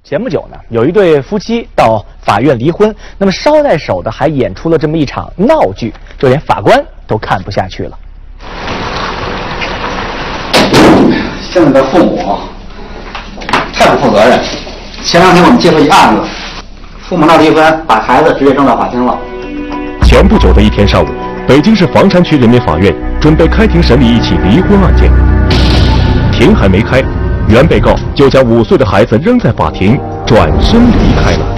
前不久呢，有一对夫妻到法院离婚，那么捎带手的还演出了这么一场闹剧，就连法官都看不下去了。 现在的父母太不负责任。前两天我们接触一案子，父母闹离婚，把孩子直接扔到法庭了。 前不久的一天上午，北京市房山区人民法院准备开庭审理一起离婚案件，庭还没开，原被告就将5岁的孩子扔在法庭，转身离开了。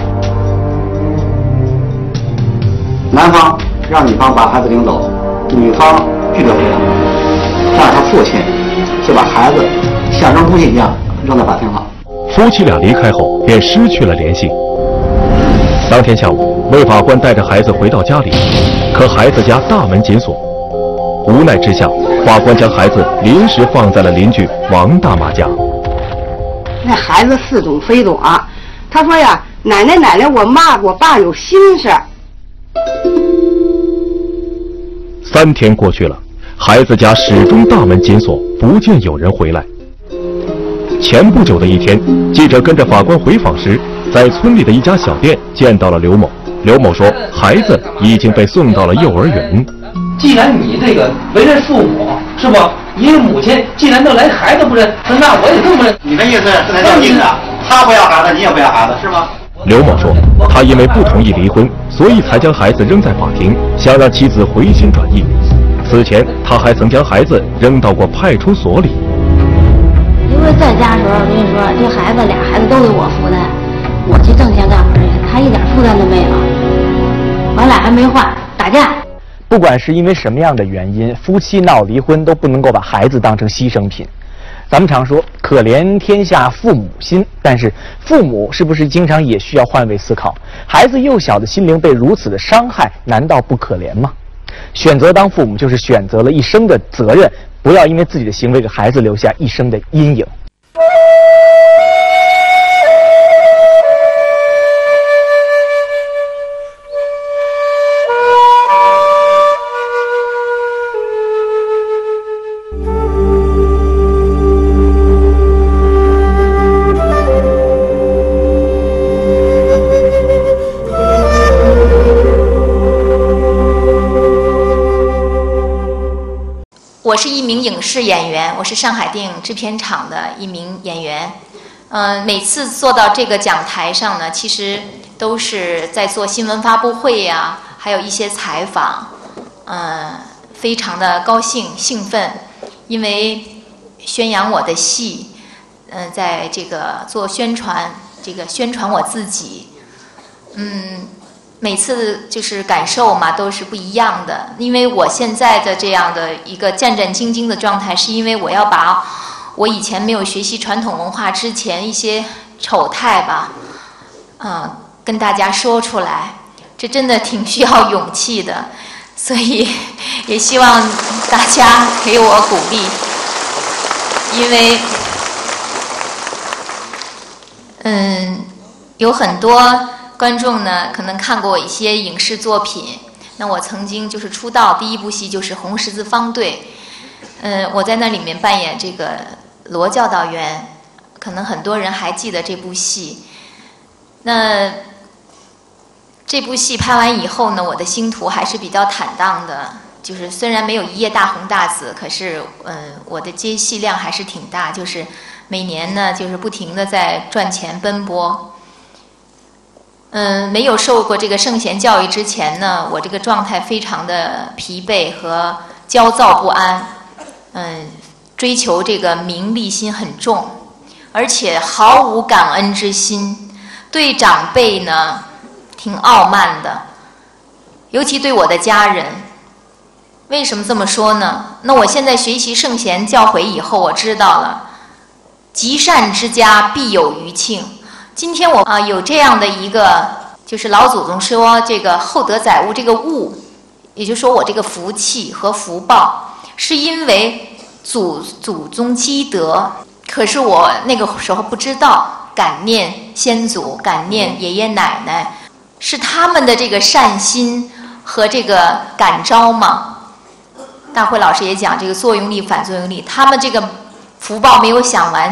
男方让女方把孩子领走，女方拒绝赔偿，这样他父亲就把孩子像扔东西一样扔在法庭了。 夫妻俩离开后便失去了联系。当天下午，魏法官带着孩子回到家里，可孩子家大门紧锁。无奈之下，法官将孩子临时放在了邻居王大妈家。 那孩子似懂非懂啊，他说呀，奶奶，我妈我爸有心事。 3天过去了，孩子家始终大门紧锁，不见有人回来。前不久的一天，记者跟着法官回访时，在村里的一家小店见到了刘某。刘某说，孩子已经被送到了幼儿园。 既然你这个为人父母是不，你母亲既然都来孩子不认，那我也更不认。 你的意思是那叫硬的，他不要孩子，你也不要孩子，是吗？ 刘某说，他因为不同意离婚，所以才将孩子扔在法庭，想让妻子回心转意。此前，他还曾将孩子扔到过派出所里。 因为在家的时候，我跟你说，这孩子俩孩子都得我负担，我去挣钱干活去，他一点负担都没有。我俩还没话，打架。 不管是因为什么样的原因，夫妻闹离婚都不能够把孩子当成牺牲品。咱们常说可怜天下父母心，但是父母是不是经常也需要换位思考？孩子幼小的心灵被如此的伤害，难道不可怜吗？选择当父母就是选择了一生的责任，不要因为自己的行为给孩子留下一生的阴影。 我是一名影视演员，我是上海电影制片厂的一名演员。每次坐到这个讲台上呢，其实都是在做新闻发布会呀，还有一些采访。非常的高兴兴奋，因为宣扬我的戏，在这个做宣传，这个宣传我自己。每次就是感受嘛，都是不一样的。因为我现在的这样的一个战战兢兢的状态，是因为我要把我以前没有学习传统文化之前一些丑态吧，跟大家说出来。这真的挺需要勇气的，所以也希望大家给我鼓励，因为有很多观众呢，可能看过我一些影视作品。那我曾经就是出道第一部戏就是《红十字方队》，我在那里面扮演这个罗教导员，可能很多人还记得这部戏。那这部戏拍完以后呢，我的星途还是比较坦荡的，就是虽然没有一夜大红大紫，可是我的接戏量还是挺大，就是每年呢就是不停的在赚钱奔波。没有受过这个圣贤教育之前呢，我这个状态非常的疲惫和焦躁不安，追求这个名利心很重，而且毫无感恩之心，对长辈呢挺傲慢的，尤其对我的家人。为什么这么说呢？那我现在学习圣贤教诲以后，我知道了，积善之家必有余庆。今天我有这样的一个，就是老祖宗说这个厚德载物，这个物，也就是说我这个福气和福报，是因为祖宗积德。可是我那个时候不知道，感念先祖，感念爷爷奶奶，是他们的这个善心和这个感召吗？大辉老师也讲这个作用力反作用力，他们这个福报没有享完，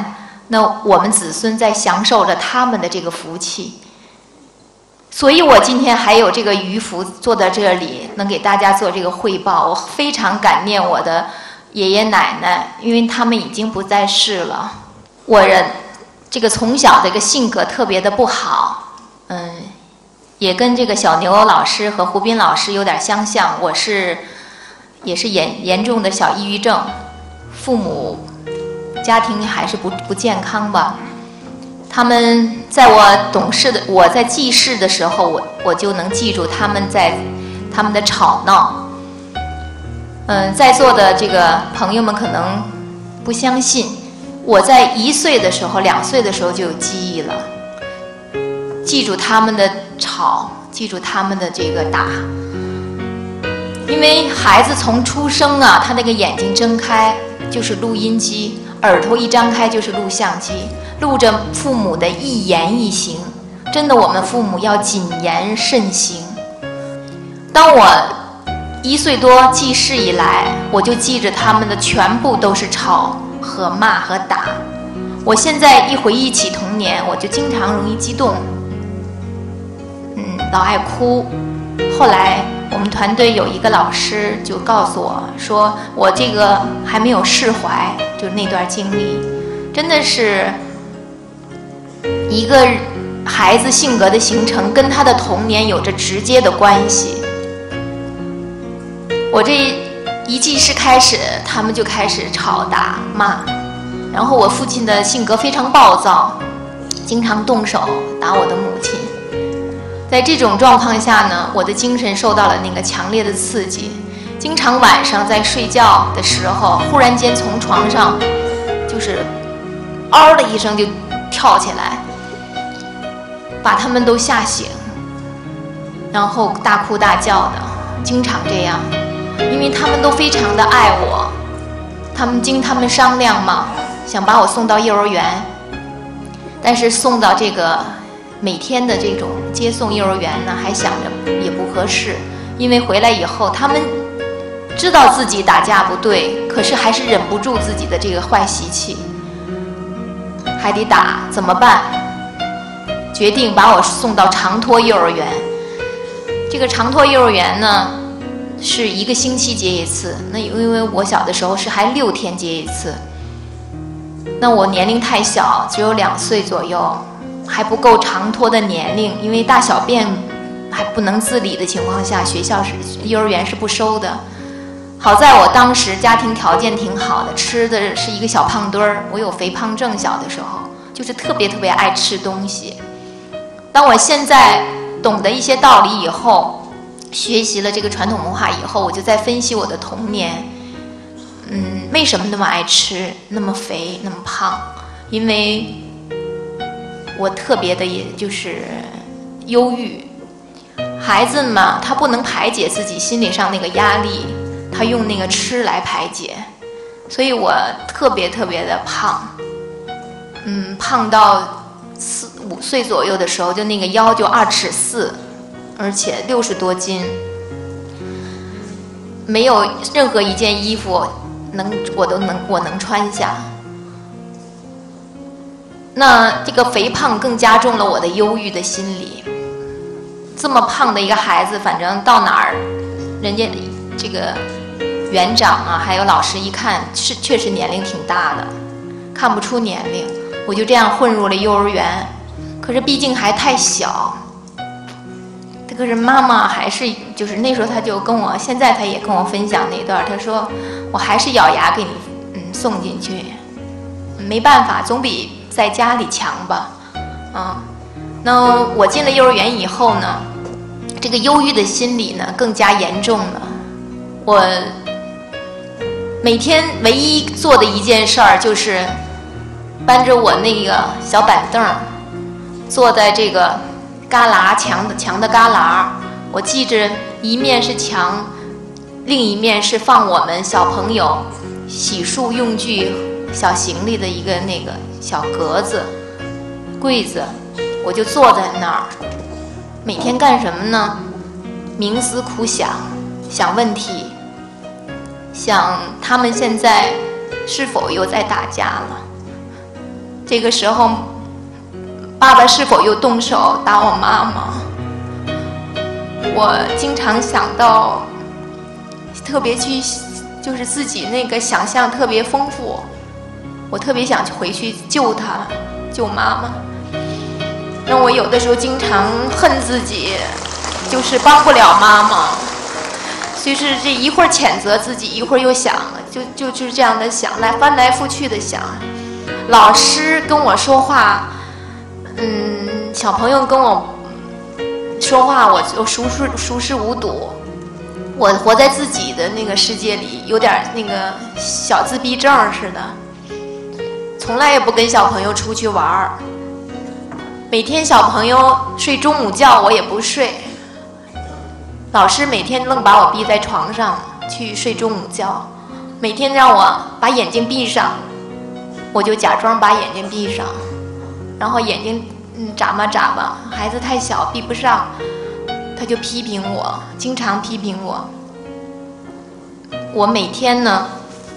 那我们子孙在享受着他们的这个福气。所以我今天还有这个余福坐在这里，能给大家做这个汇报，我非常感念我的爷爷奶奶，因为他们已经不在世了。我这个从小这个性格特别的不好，也跟这个小牛老师和胡斌老师有点相像，也是严重的小抑郁症，父母家庭还是不健康吧。他们在我在记事的时候，我就能记住他们的吵闹。在座的这个朋友们可能不相信，我在1岁的时候、2岁的时候就有记忆了，记住他们的吵，记住他们的这个打。因为孩子从出生啊，他那个眼睛睁开就是录音机，耳朵一张开就是录像机，录着父母的一言一行。真的，我们父母要谨言慎行。当我1岁多记事以来，我就记着他们的全部都是吵和骂和打。我现在一回忆起童年，我就经常容易激动，老爱哭。后来我们团队有一个老师就告诉我说，我这个还没有释怀，就那段经历，真的是一个孩子性格的形成跟他的童年有着直接的关系。我这一记事开始，他们就开始吵打骂，然后我父亲的性格非常暴躁，经常动手打我的母亲。在这种状况下呢，我的精神受到了那个强烈的刺激，经常晚上在睡觉的时候，忽然间从床上就是嗷的一声就跳起来，把他们都吓醒，然后大哭大叫的，经常这样。因为他们都非常的爱我，他们商量嘛，想把我送到幼儿园，但是送到这个每天的这种接送幼儿园呢，还想着也不合适，因为回来以后他们知道自己打架不对，可是还是忍不住自己的这个坏习气，还得打，怎么办？决定把我送到长托幼儿园。这个长托幼儿园呢，是1个星期接一次，那因为我小的时候是还6天接一次，那我年龄太小，只有2岁左右，还不够长托的年龄，因为大小便还不能自理的情况下，幼儿园是不收的。好在我当时家庭条件挺好的，吃的是一个小胖墩儿，我有肥胖症，小的时候就是特别爱吃东西。当我现在懂得一些道理以后，学习了这个传统文化以后，我就在分析我的童年，为什么那么爱吃，那么肥，那么胖？因为我特别的也就是忧郁。孩子嘛，他不能排解自己心理上那个压力，他用那个吃来排解，所以我特别的胖，胖到5岁左右的时候，就那个腰就2尺4。而且60多斤，没有任何一件衣服我能穿下。那这个肥胖更加重了我的忧郁的心理。这么胖的一个孩子，反正到哪儿，人家这个园长啊，还有老师一看是确实年龄挺大的，看不出年龄，我就这样混入了幼儿园。可是毕竟还太小。可是妈妈还是就是那时候他就跟我，现在他也跟我分享那段，他说我还是咬牙给你送进去，没办法，总比在家里强吧。那我进了幼儿园以后呢，这个忧郁的心理呢更加严重了。我每天唯一做的一件事儿就是搬着我那个小板凳，坐在这个墙的旮旯，我记着一面是墙，另一面是放我们小朋友洗漱用具、小行李的一个那个小格子、柜子，我就坐在那儿，每天干什么呢？冥思苦想，想问题，想他们现在是否又在打架了。 这个时候，爸爸是否又动手打我妈妈？我经常想到，特别就是自己那个想象特别丰富，我特别想回去救她，救妈妈。让我有的时候经常恨自己，就是帮不了妈妈。就是这一会儿谴责自己，一会儿又想，就是这样的想，翻来覆去的想。老师跟我说话，小朋友跟我说话，我熟视无睹。我活在自己的那个世界里，有点那个小自闭症似的，从来也不跟小朋友出去玩儿。每天小朋友睡中午觉，我也不睡。老师每天愣把我逼在床上去睡中午觉，每天让我把眼睛闭上，我就假装把眼睛闭上，然后眼睛眨巴，孩子太小闭不上，他就批评我，经常批评我。我每天呢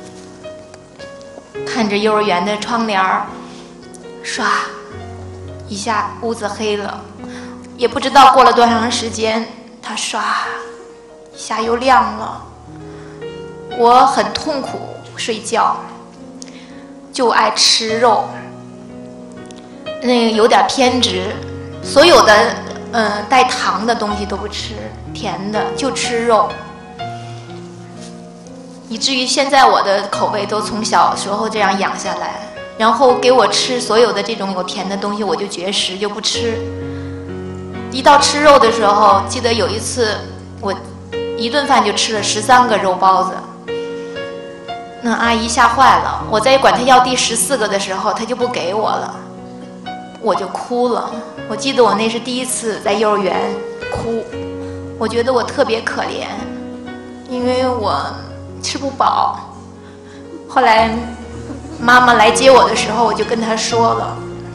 看着幼儿园的窗帘儿，唰一下屋子黑了，也不知道过了多长时间，它唰一下又亮了。我很痛苦，睡觉就爱吃肉，那个有点偏执，所有的带糖的东西都不吃，甜的就吃肉，以至于现在我的口味都从小时候这样养下来。然后给我吃所有的这种有甜的东西，我就绝食，就不吃。一到吃肉的时候，记得有一次我一顿饭就吃了13个肉包子，那阿姨吓坏了。我在管她要第14个的时候，她就不给我了，我就哭了。我记得我那是第一次在幼儿园哭，我觉得我特别可怜，因为我吃不饱。后来妈妈来接我的时候，我就跟她说了，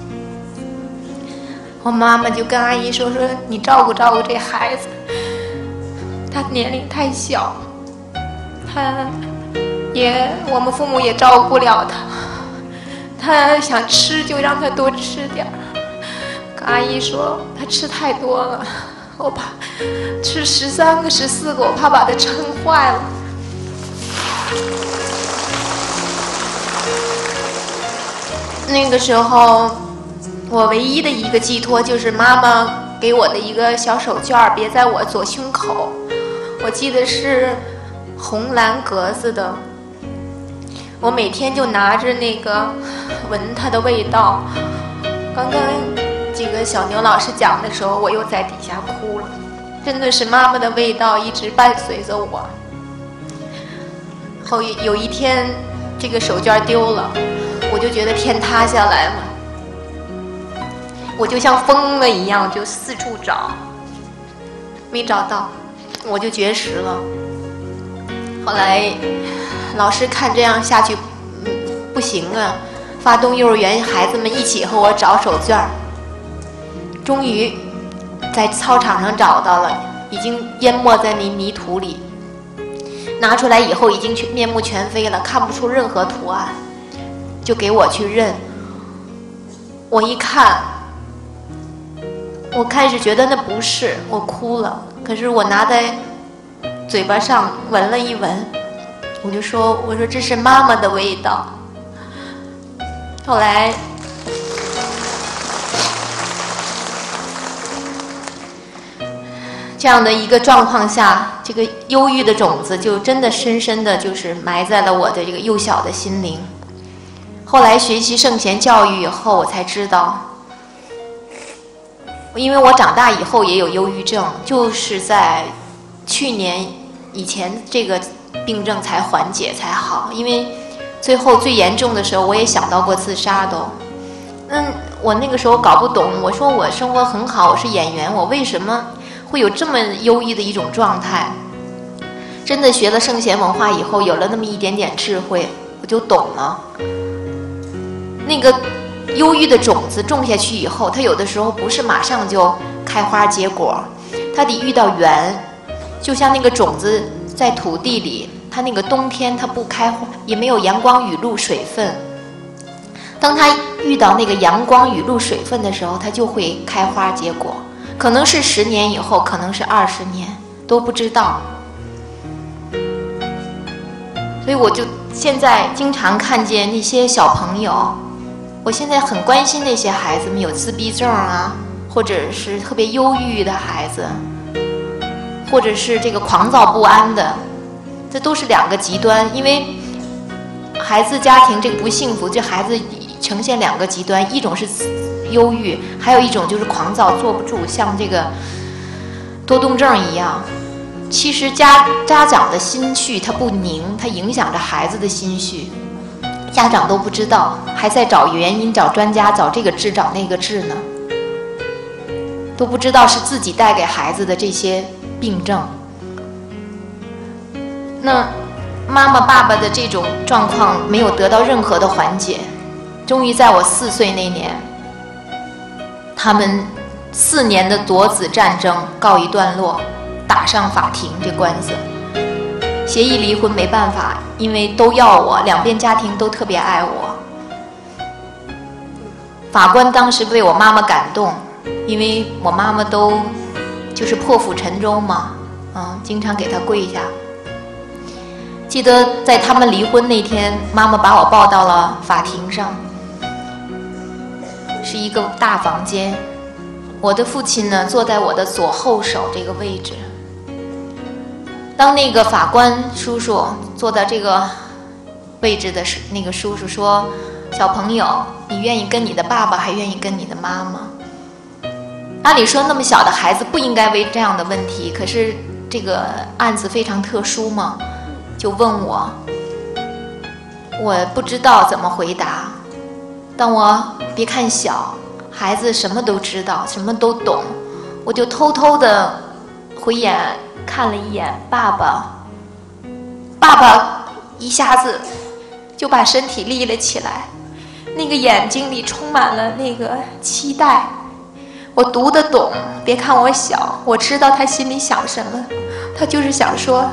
我妈妈就跟阿姨说你照顾照顾这孩子，他年龄太小，我们父母也照顾不了他想吃就让他多吃点儿。跟阿姨说他吃太多了，我怕吃13个14个，我怕把他撑坏了。那个时候我唯一的一个寄托就是妈妈给我的一个小手绢，别在我左胸口，我记得是红蓝格子的。我每天就拿着那个闻它的味道。刚刚这个小牛老师讲的时候，我又在底下哭了，真的是妈妈的味道一直伴随着我。后有一天这个手绢丢了，我就觉得天塌下来了，我就像疯了一样，就四处找，没找到，我就绝食了。后来老师看这样下去不行啊，发动幼儿园孩子们一起和我找手绢，终于在操场上找到了，已经淹没在泥土里，拿出来以后已经面目全非了，看不出任何图案，就给我去认。我一看，我开始觉得那不是，我哭了。可是我拿在嘴巴上闻了一闻，我说这是妈妈的味道。后来这样的一个状况下，这个忧郁的种子就真的深深的就是埋在了我的这个幼小的心灵。后来学习圣贤教育以后，我才知道，因为我长大以后也有忧郁症，就是在去年以前这个病症才缓解才好。因为最后最严重的时候，我也想到过自杀都。我那个时候搞不懂，我说我生活很好，我是演员，我为什么会有这么忧郁的一种状态？真的学了圣贤文化以后，有了那么一点点智慧，我就懂了。那个忧郁的种子种下去以后，它有的时候不是马上就开花结果，它得遇到缘。就像那个种子在土地里，它那个冬天它不开花，也没有阳光雨露水分， 当它遇到那个阳光、雨露、水分的时候，它就会开花结果。可能是10年以后，可能是20年，都不知道。所以我就现在经常看见那些小朋友，我现在很关心那些孩子们有自闭症啊，或者是特别忧郁的孩子，或者是这个狂躁不安的，这都是2个极端。因为孩子家庭这个不幸福，这孩子呈现2个极端，一种是忧郁，还有一种就是狂躁坐不住，像这个多动症一样。其实家长的心绪它不宁，它影响着孩子的心绪，家长都不知道，还在找原因、找专家、找这个治、找那个治呢，都不知道是自己带给孩子的这些病症。那妈妈爸爸的这种状况没有得到任何的缓解，终于在我4岁那年，他们4年的夺子战争告一段落，打上法庭，这官司协议离婚没办法，因为都要我，2边家庭都特别爱我。法官当时被我妈妈感动，因为我妈妈都就是破釜沉舟嘛，经常给她跪下。记得在他们离婚那天，妈妈把我抱到了法庭上，是一个大房间，我的父亲呢坐在我的左后手这个位置。当那个法官叔叔坐在这个位置的那个叔叔说：“小朋友，你愿意跟你的爸爸，还愿意跟你的妈妈？”按理说那么小的孩子不应该问这样的问题，可是这个案子非常特殊嘛，就问我，我不知道怎么回答。但我别看小孩子什么都知道，什么都懂，我就偷偷的回眼看了一眼爸爸，爸爸一下子就把身体立了起来，那个眼睛里充满了那个期待。我读得懂，别看我小，我知道他心里想什么，他就是想说，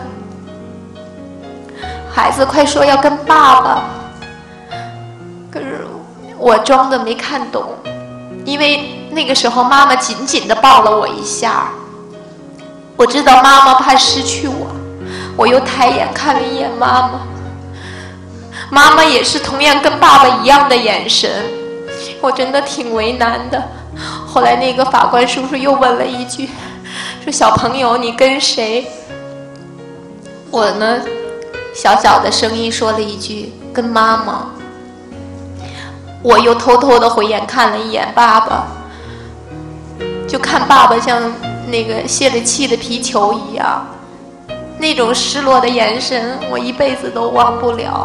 孩子快说要跟爸爸。可是我装的没看懂，因为那个时候妈妈紧紧地抱了我一下，我知道妈妈怕失去我，我又抬眼看了一眼妈妈，妈妈也是同样跟爸爸一样的眼神，我真的挺为难的。后来那个法官叔叔又问了一句，说：“小朋友，你跟谁？”我呢，小小的声音说了一句：“跟妈妈。”我又偷偷的回眼看了一眼爸爸，就看爸爸像那个泄了气的皮球一样，那种失落的眼神，我一辈子都忘不了。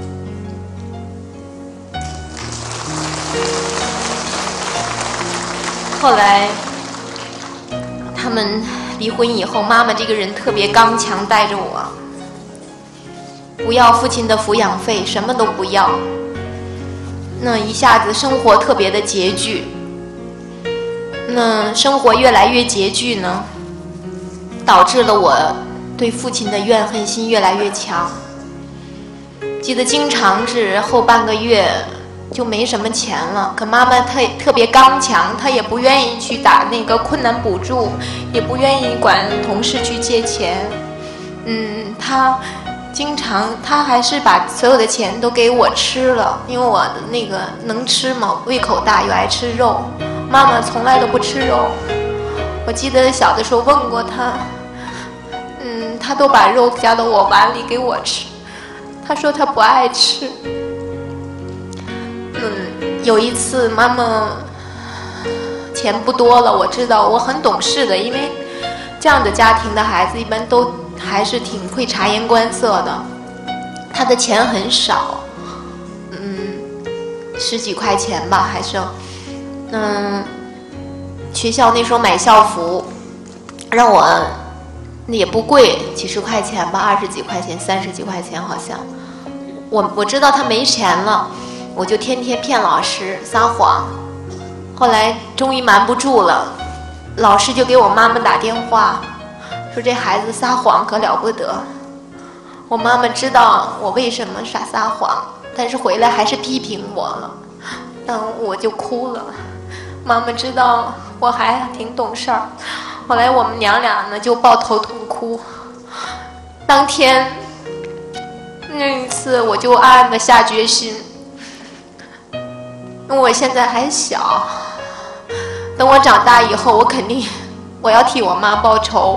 后来他们离婚以后，妈妈这个人特别刚强，带着我不要父亲的抚养费，什么都不要。那一下子生活特别的拮据，那生活越来越拮据呢，导致了我对父亲的怨恨心越来越强。记得经常是后半个月就没什么钱了，可妈妈她也特别刚强，她也不愿意去打那个困难补助，也不愿意管同事去借钱。她经常，她还是把所有的钱都给我吃了，因为我的那个能吃嘛，胃口大又爱吃肉，妈妈从来都不吃肉。我记得小的时候问过她，她都把肉夹到我碗里给我吃，她说她不爱吃。有一次妈妈钱不多了，我知道，我很懂事的，因为这样的家庭的孩子一般都还是挺会察言观色的。他的钱很少，10几块钱吧还剩。学校那时候买校服让我，那也不贵，几十块钱吧，20几块钱，30几块钱好像。我知道他没钱了，我就天天骗老师撒谎。后来终于瞒不住了，老师就给我妈妈打电话，说这孩子撒谎可了不得。我妈妈知道我为什么撒谎，但是回来还是批评我了。 我就哭了。妈妈知道我还挺懂事儿，后来我们娘俩呢就抱头痛哭。当天那一次我就暗暗的下决心，因为我现在还小，等我长大以后，我要替我妈报仇。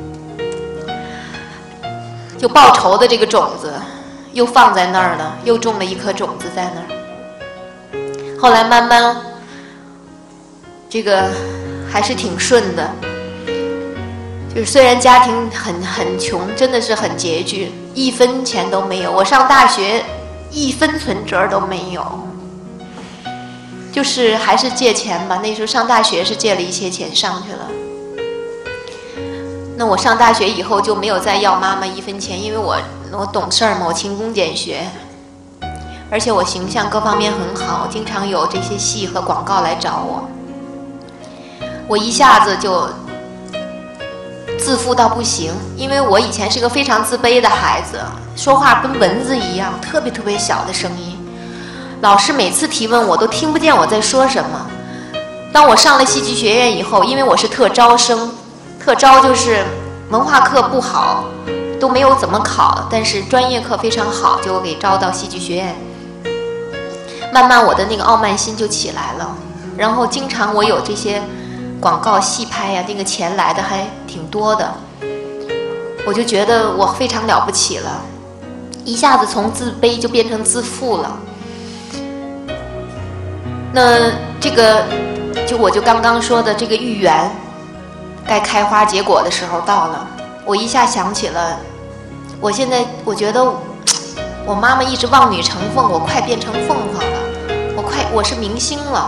就报仇的这个种子又放在那儿了，又种了一颗种子在那儿。后来慢慢这个还是挺顺的，就是虽然家庭很穷，真的是很拮据，1分钱都没有。我上大学1分存折都没有，就是还是借钱吧。那时候上大学是借了一些钱上去了。那我上大学以后就没有再要妈妈1分钱，因为我懂事儿嘛，我勤工俭学，而且我形象各方面很好，经常有这些戏和广告来找我。我一下子就自负到不行，因为我以前是个非常自卑的孩子，说话跟蚊子一样，特别特别小的声音，老师每次提问我都听不见我在说什么。当我上了戏剧学院以后，因为我是特招生，特招就是文化课不好，都没有怎么考，但是专业课非常好，就给招到戏剧学院。慢慢我的那个傲慢心就起来了，然后经常我有这些广告戏拍呀，那个钱来的还挺多的，我就觉得我非常了不起了，一下子从自卑就变成自负了。那这个我就刚刚说的这个芋圆该开花结果的时候到了，我一下想起了，我现在我觉得我妈妈一直望女成凤，我快变成凤凰了，我是明星了。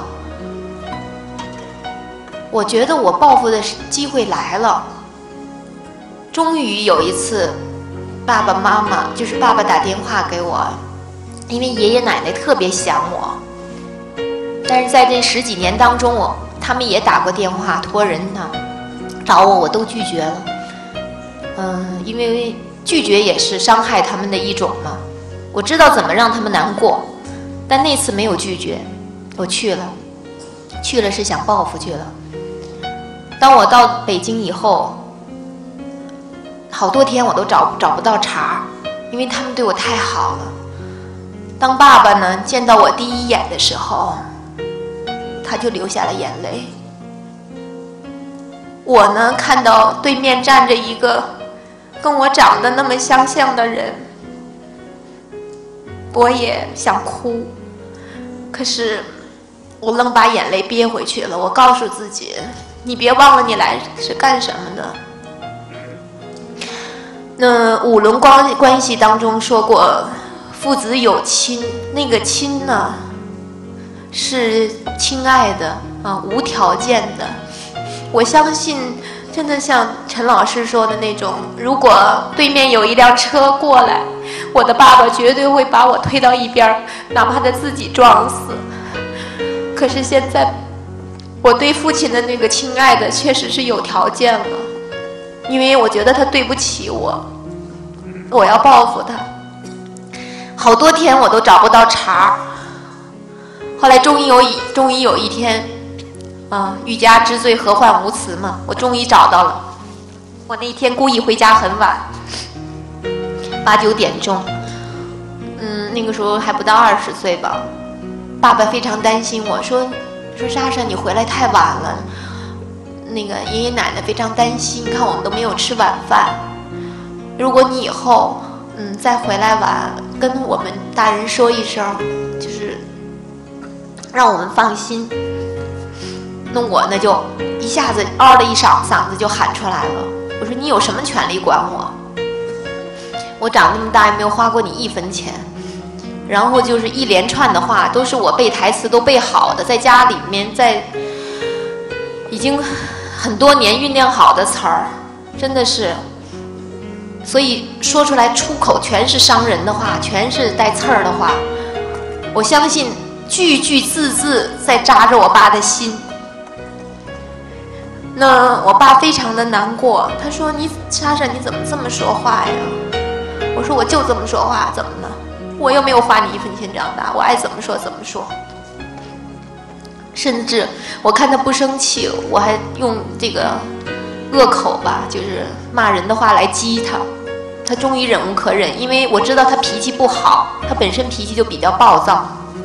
我觉得我报复的机会来了。终于有一次，爸爸妈妈就是爸爸打电话给我，因为爷爷奶奶特别想我，但是在这10几年当中，他们也打过电话托人呢找我，我都拒绝了。因为拒绝也是伤害他们的一种嘛。我知道怎么让他们难过，但那次没有拒绝，我去了是想报复去了。当我到北京以后，好多天我都找不到茬，因为他们对我太好了。当爸爸呢见到我第一眼的时候，他就流下了眼泪。我呢看到对面站着一个跟我长得那么相像的人，我也想哭，可是我愣把眼泪憋回去了。我告诉自己，你别忘了你来是干什么的。那5伦关系当中说过，父子有亲，那个亲呢是亲爱的啊，无条件的。我相信真的像陈老师说的那种，如果对面有一辆车过来，我的爸爸绝对会把我推到一边，哪怕他自己撞死。可是现在我对父亲的那个亲爱的确实是有条件了，因为我觉得他对不起我，我要报复他。好多天我都找不到茬，后来终于有一天欲加之罪何患无辞嘛，我终于找到了。我那一天故意回家很晚，8、9点钟，那个时候还不到20岁吧。爸爸非常担心我，说莎莎你回来太晚了，那个爷爷奶奶非常担心，看我们都没有吃晚饭，如果你以后再回来晚，跟我们大人说一声，就是让我们放心。那我呢就一下子嗷的一嗓子就喊出来了，我说你有什么权利管我？我长那么大也没有花过你1分钱。然后就是一连串的话，都是我背台词都背好的，在家里面已经很多年酝酿好的词儿，真的是，所以说出来出口全是伤人的话，全是带刺儿的话。我相信句句字字在扎着我爸的心。那我爸非常的难过，他说莎莎你怎么这么说话呀？我说我就这么说话，怎么了？我又没有花你1分钱长大，我爱怎么说怎么说。 甚至我看他不生气，我还用这个恶口吧，就是骂人的话来激他。他终于忍无可忍，因为我知道他脾气不好，他本身脾气就比较暴躁。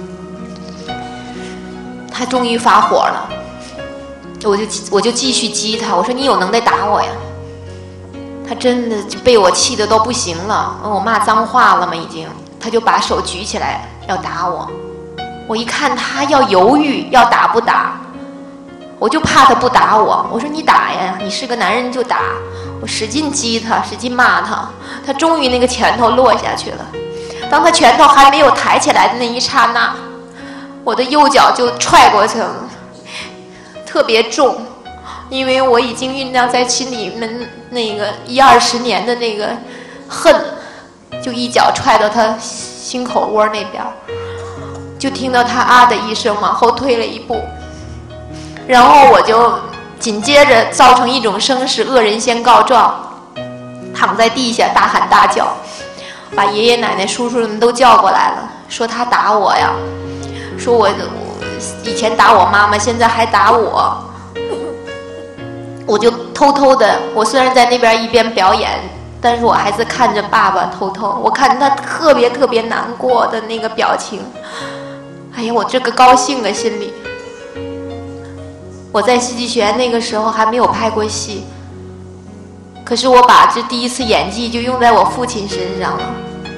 他终于发火了，我就继续激他，我说你有能耐打我呀。他真的就被我气得都不行了，我骂脏话了嘛已经，他就把手举起来要打我。我一看他要犹豫要打不打，我就怕他不打我，我说你打呀，你是个男人就打。我使劲激他，使劲骂他，他终于那个拳头落下去了。当他拳头还没有抬起来的那一刹那，我的右脚就踹过去了，特别重，因为我已经酝酿在心里面那个10-20年的那个恨，就一脚踹到他心口窝那边，就听到他啊的一声往后退了一步，然后我就紧接着造成一种声势，恶人先告状，躺在地下大喊大叫，把爷爷奶奶叔叔们都叫过来了，说他打我呀，说我以前打我妈妈，现在还打我。我就偷偷的，我虽然在那边一边表演，但是我还是看着爸爸偷偷，我看他特别特别难过的那个表情，哎呀，我这个高兴的心里。我在戏剧学院那个时候还没有拍过戏，可是我把这第一次演技就用在我父亲身上了，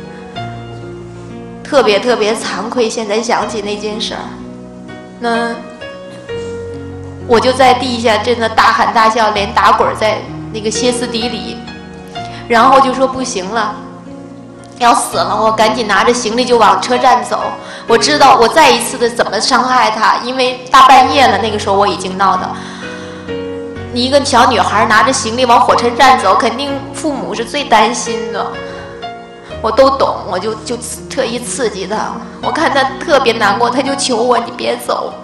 特别特别惭愧。现在想起那件事儿，那我就在地下真的大喊大叫，连打滚在那个歇斯底里，然后就说不行了，要死了，我赶紧拿着行李就往车站走。我知道我再一次的怎么伤害他，因为大半夜了，那个时候我已经闹的。你一个小女孩拿着行李往火车站走，肯定父母是最担心的。我都懂，我就特意刺激他。我看他特别难过，他就求我你别走。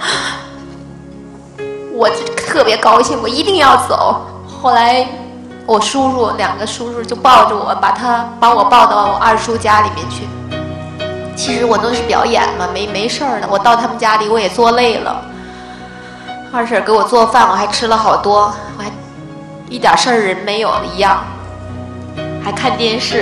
我特别高兴，我一定要走。后来我叔叔2个叔叔就抱着我，把我抱到我二叔家里面去。其实我都是表演嘛，没事儿的。我到他们家里我也坐累了，二婶给我做饭，我还吃了好多，我还一点事儿人没有了一样，还看电视。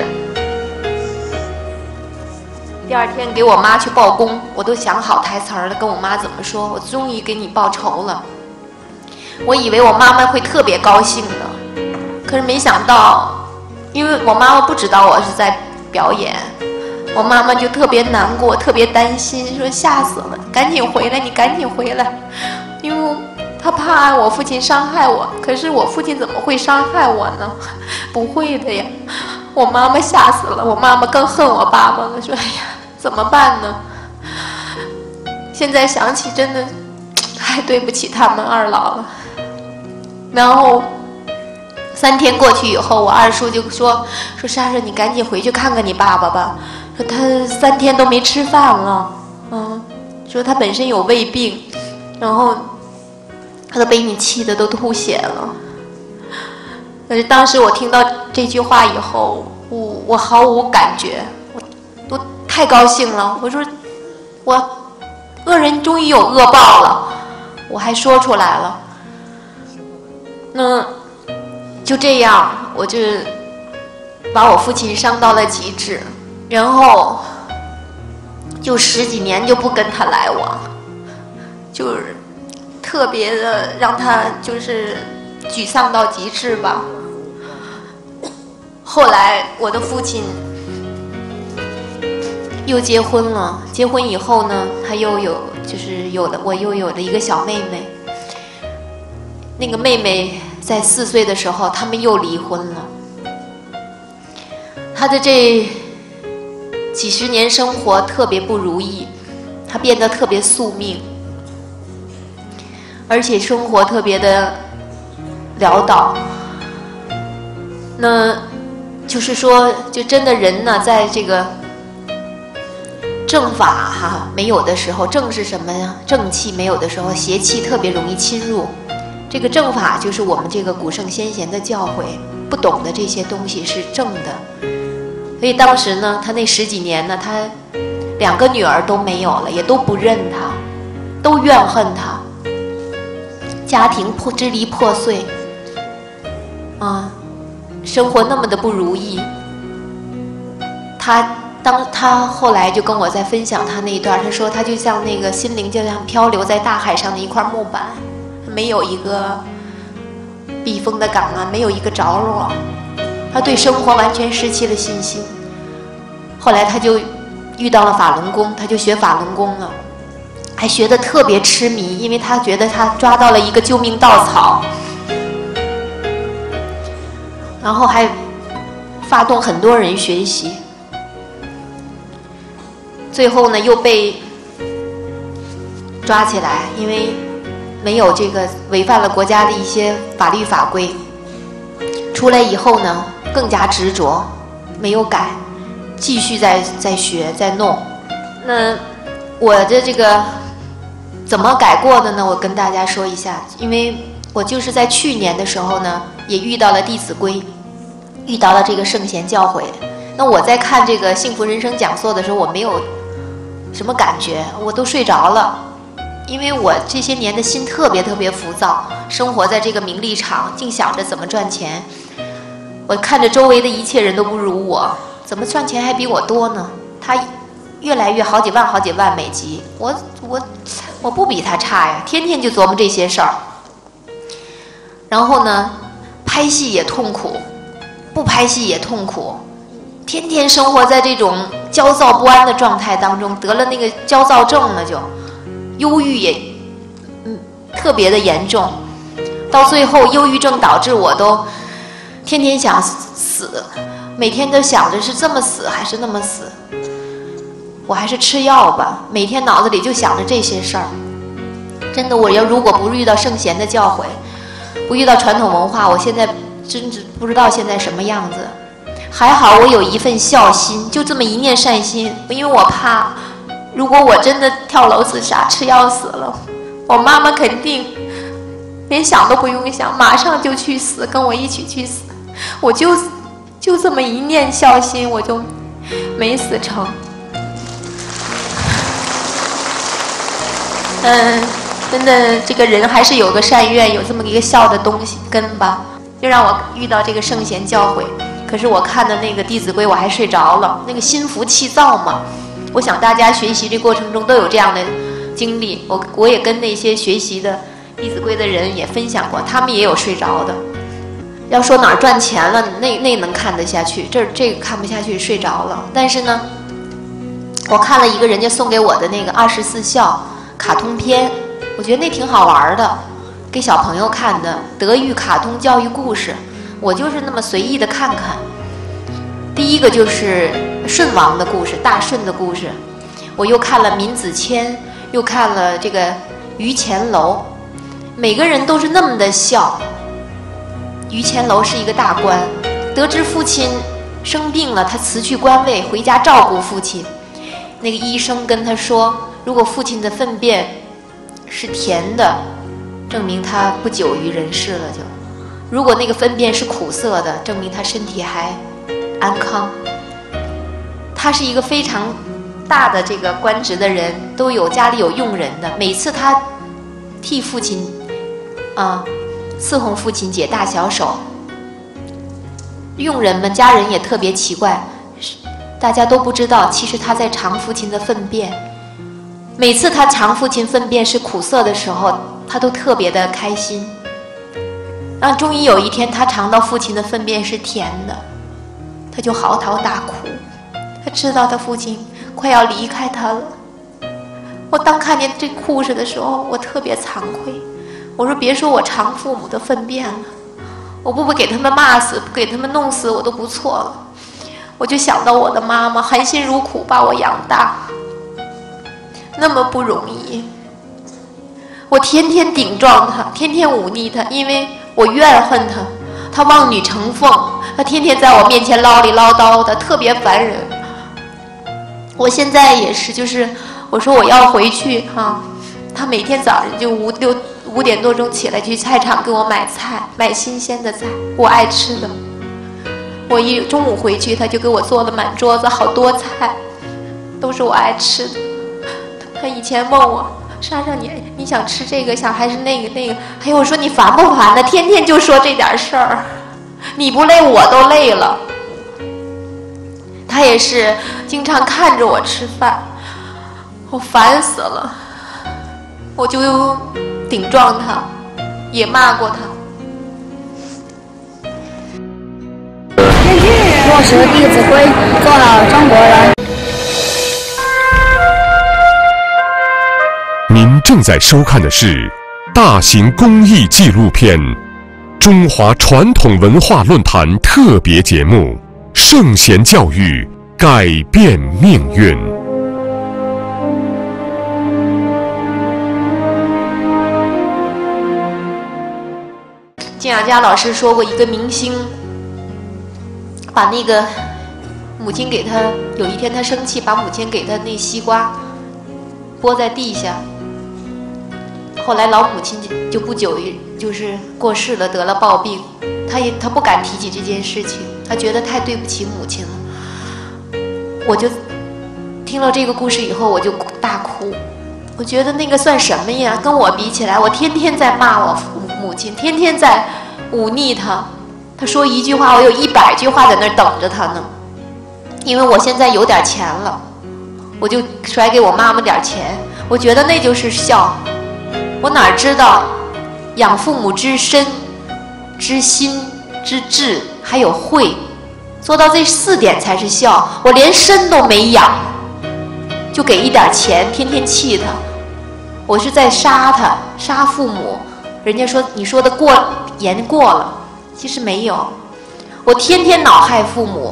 第2天给我妈去报功，我都想好台词了，跟我妈怎么说，我终于给你报仇了。我以为我妈妈会特别高兴的，可是没想到，因为我妈妈不知道我是在表演，我妈妈就特别难过，特别担心，说吓死了，赶紧回来，你赶紧回来，因为她怕我父亲伤害我。可是我父亲怎么会伤害我呢？不会的呀。我妈妈吓死了，我妈妈更恨我爸爸了，说哎呀，怎么办呢？现在想起真的太对不起他们2老了。然后3天过去以后，我二叔就说莎莎，你赶紧回去看看你爸爸吧，说他3天都没吃饭了，说他本身有胃病，然后他都被你气得都吐血了。可是当时我听到这句话以后，我毫无感觉，我太高兴了。我说我恶人终于有恶报了，我还说出来了。那就这样，我就把我父亲伤到了极致，然后就10几年就不跟他来往，就是特别的让他就是沮丧到极致吧。后来我的父亲又结婚了，结婚以后呢，他又我又有了一个小妹妹。那个妹妹在4岁的时候，他们又离婚了。他的这几10年生活特别不如意，他变得特别宿命，而且生活特别的潦倒。那就是说，就真的人呢，在这个正法没有的时候，正是什么呀？正气没有的时候，邪气特别容易侵入。这个正法就是我们这个古圣先贤的教诲，不懂的这些东西是正的。所以当时呢，他那10几年呢，他2个女儿都没有了，也都不认他，都怨恨他， 家庭支离破碎，生活那么的不如意。他后来就跟我在分享他那一段，他说他就像那个心灵就像漂流在大海上的一块木板，没有一个避风的港湾，没有一个着落，他对生活完全失去了信心。后来他就遇到了法轮功，他就学法轮功了，还学得特别痴迷，因为他觉得他抓到了一个救命稻草，然后还发动很多人学习。最后呢，又被抓起来，因为没有这个违反了国家的一些法律法规。出来以后呢，更加执着，没有改，继续在学在弄。那我的这个怎么改过的呢？我跟大家说一下，因为我就是在去年的时候呢，也遇到了《弟子规》，遇到了这个圣贤教诲。那我在看这个幸福人生讲座的时候，我没有什么感觉，我都睡着了，因为我这些年的心特别浮躁，生活在这个名利场，净想着怎么赚钱。我看着周围的一切人都不如我，怎么赚钱还比我多呢？他越来越好几万美金，我不比他差呀，天天就琢磨这些事儿。然后呢，拍戏也痛苦，不拍戏也痛苦，天天生活在这种焦躁不安的状态当中，得了那个焦躁症了，就忧郁也特别的严重，到最后忧郁症导致我都天天想死，每天都想着是这么死还是那么死，我还是吃药吧，每天脑子里就想着这些事儿。真的，我如果不遇到圣贤的教诲，不遇到传统文化，我现在真不知道现在什么样子。还好我有一份孝心，就这么一念善心，因为我怕如果我真的跳楼自杀吃药死了，我妈妈肯定连想都不用想，马上就去死，跟我一起去死。我就这么一念孝心，我就没死成。真的，这个人还是有个善愿，有这么一个孝的东西根吧，就让我遇到这个圣贤教诲。可是我看的那个《弟子规》，我还睡着了，那个心浮气躁嘛。我想大家学习这过程中都有这样的经历，我也跟那些学习的《弟子规》的人也分享过，他们也有睡着的。要说哪儿赚钱了，那能看得下去，这个看不下去，睡着了。但是呢，我看了一个人家送给我的那个24孝卡通片，我觉得那挺好玩的，给小朋友看的德育卡通教育故事。我就是那么随意的看看。第一个就是舜王的故事，大舜的故事。我又看了闵子骞，又看了这个于乾楼，每个人都是那么的孝。于乾楼是一个大官，得知父亲生病了，他辞去官位回家照顾父亲。那个医生跟他说，如果父亲的粪便是甜的，证明他不久于人世了就。如果那个粪便是苦涩的，证明他身体还安康。他是一个非常大的这个官职的人，都有家里有佣人的。每次他替父亲伺候父亲解大小手，佣人们家人也特别奇怪，大家都不知道，其实他在尝父亲的粪便。每次他尝父亲粪便是苦涩的时候，他都特别的开心。然后终于有一天，他尝到父亲的粪便是甜的，他就嚎啕大哭。他知道他父亲快要离开他了。我当看见这故事的时候，我特别惭愧。我说别说我尝父母的粪便了，我不给他们骂死，不给他们弄死我都不错了。我就想到我的妈妈含辛茹苦把我养大，那么不容易。我天天顶撞他，天天忤逆他，因为我怨恨他，他望女成凤，他天天在我面前唠里唠叨的，特别烦人。我现在也是，就是我说我要回去他每天早上就5点多钟起来去菜场给我买菜，买新鲜的菜，我爱吃的。我中午回去，他就给我做了满桌子好多菜，都是我爱吃的。他以前问我莎莎你想吃这个想还是那个？哎呦，我说你烦不烦呢？天天就说这点事儿，你不累我都累了。他也是经常看着我吃饭，我烦死了，我就顶撞他，也骂过他。 落实《弟子规》，做好中国人。 您正在收看的是大型公益纪录片《中华传统文化论坛》特别节目《圣贤教育，改变命运》。 金雅佳老师说过，一个明星把那个母亲给他，有一天他生气，把母亲给他那西瓜拨在地下。后来老母亲就不久就是过世了，得了暴病。他不敢提起这件事情，他觉得太对不起母亲了。我就听了这个故事以后，我就大哭。我觉得那个算什么呀？跟我比起来，我天天在骂我母亲，天天在忤逆她。她说一句话，我有100句话在那儿等着她呢。因为我现在有点钱了，我就甩给我妈妈点钱。我觉得那就是孝。我哪知道养父母之身、之心、之智，还有慧，做到这4点才是孝。我连身都没养，就给一点钱，天天气他。我是在杀他，杀父母。人家说你说的言过了，其实没有。我天天恼害父母，